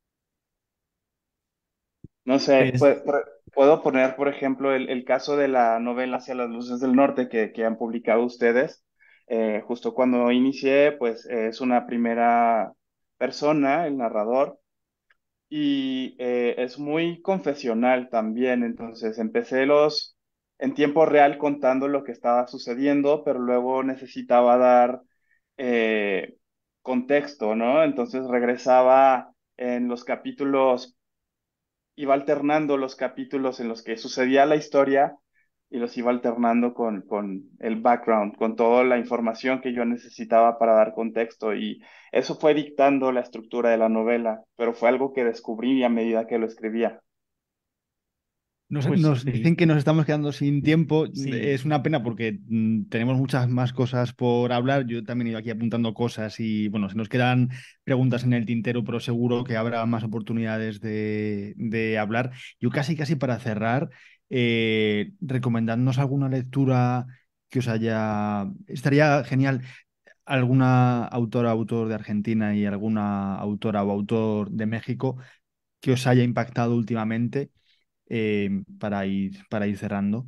No sé, Pues pu- pu- puedo poner, por ejemplo, el, el caso de la novela Hacia las luces del norte que, que han publicado ustedes. Eh, justo cuando inicié, pues eh, es una primera persona, el narrador, y eh, es muy confesional también. Entonces empecé los en tiempo real contando lo que estaba sucediendo, pero luego necesitaba dar eh, contexto, ¿no? Entonces regresaba en los capítulos, iba alternando los capítulos en los que sucedía la historia y los iba alternando con, con el background, con toda la información que yo necesitaba para dar contexto. Y eso fue dictando la estructura de la novela, pero fue algo que descubrí a medida que lo escribía. Nos, Pues nos sí, dicen que nos estamos quedando sin tiempo. sí. Es una pena porque mm, tenemos muchas más cosas por hablar. Yo también he ido aquí apuntando cosas y bueno, se nos quedan preguntas en el tintero, pero seguro que habrá más oportunidades de, de hablar. Yo casi, casi para cerrar, eh, recomendadnos alguna lectura que os haya... Estaría genial alguna autora o autor de Argentina y alguna autora o autor de México que os haya impactado últimamente eh, para ir, para ir cerrando.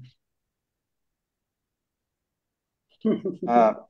Ah,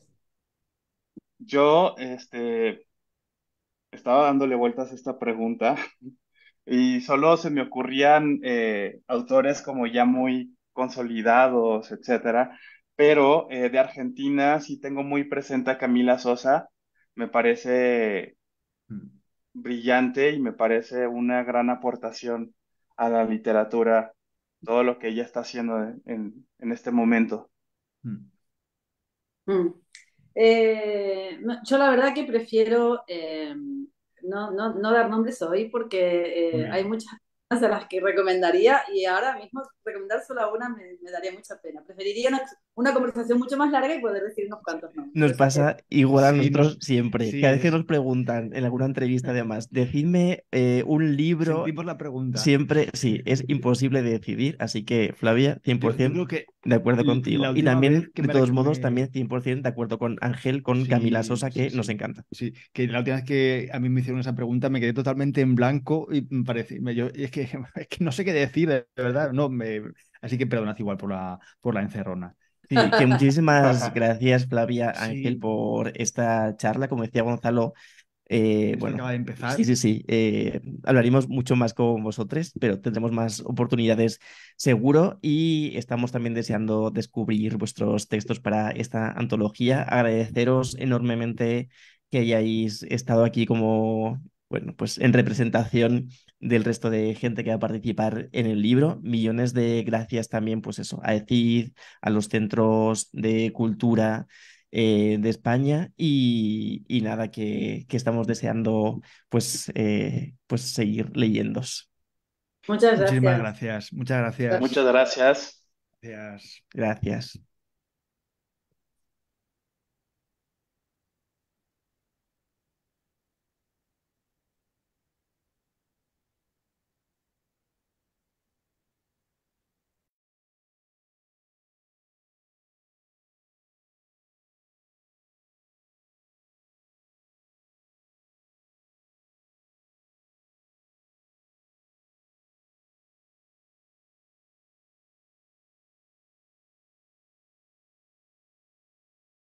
yo este, estaba dándole vueltas a esta pregunta y solo se me ocurrían eh, autores como ya muy consolidados, etcétera. Pero eh, de Argentina sí tengo muy presente a Camila Sosa. Me parece Mm, brillante y me parece una gran aportación a la literatura, todo lo que ella está haciendo en, en- en este momento. mm. Mm. Eh, no, yo la verdad que prefiero eh, no, no, no dar nombres hoy Muy porque eh, hay bien. muchas personas a las que recomendaría y ahora mismo recomendar solo a una me, me daría mucha pena. Preferiría una, una conversación mucho más larga y poder decir unos cuantos Nos nombres. Eh, pasa igual a Sí, nosotros nos, siempre. sí, Cada vez que es. nos preguntan en alguna entrevista, además, decidme eh, un libro, Sentimos la pregunta. siempre, sí, es imposible de decidir. Así que, Flavia, Yo, yo cien por ciento creo que de acuerdo l- contigo. la Y última vez también, que de me, re- todos que modos, me- también cien por ciento de acuerdo con Ángel, con Camila Sí, Sosa, sí, que nos sí. encanta. Sí, que la última vez que a mí me hicieron esa pregunta me quedé totalmente en blanco y me parece, me- yo, es que, es que no sé qué decir, de verdad. No, me, así que perdonad igual por la, por la encerrona. Sí, que muchísimas gracias, Flavia, Ángel, Sí, por esta charla. Como decía Gonzalo, eh, esto bueno, acaba de sí, empezar. sí, sí, eh, hablaremos mucho más con vosotros, pero tendremos más oportunidades seguro y estamos también deseando descubrir vuestros textos para esta antología. Agradeceros enormemente que hayáis estado aquí como, bueno, pues en representación del resto de gente que va a participar en el libro. Millones de gracias también, pues eso, a ECID, a los centros de cultura eh, de España y, y nada, que, que estamos deseando pues, eh, pues seguir leyéndos. muchas Muchísimas gracias. gracias, muchas gracias. Muchas gracias. Gracias. Gracias.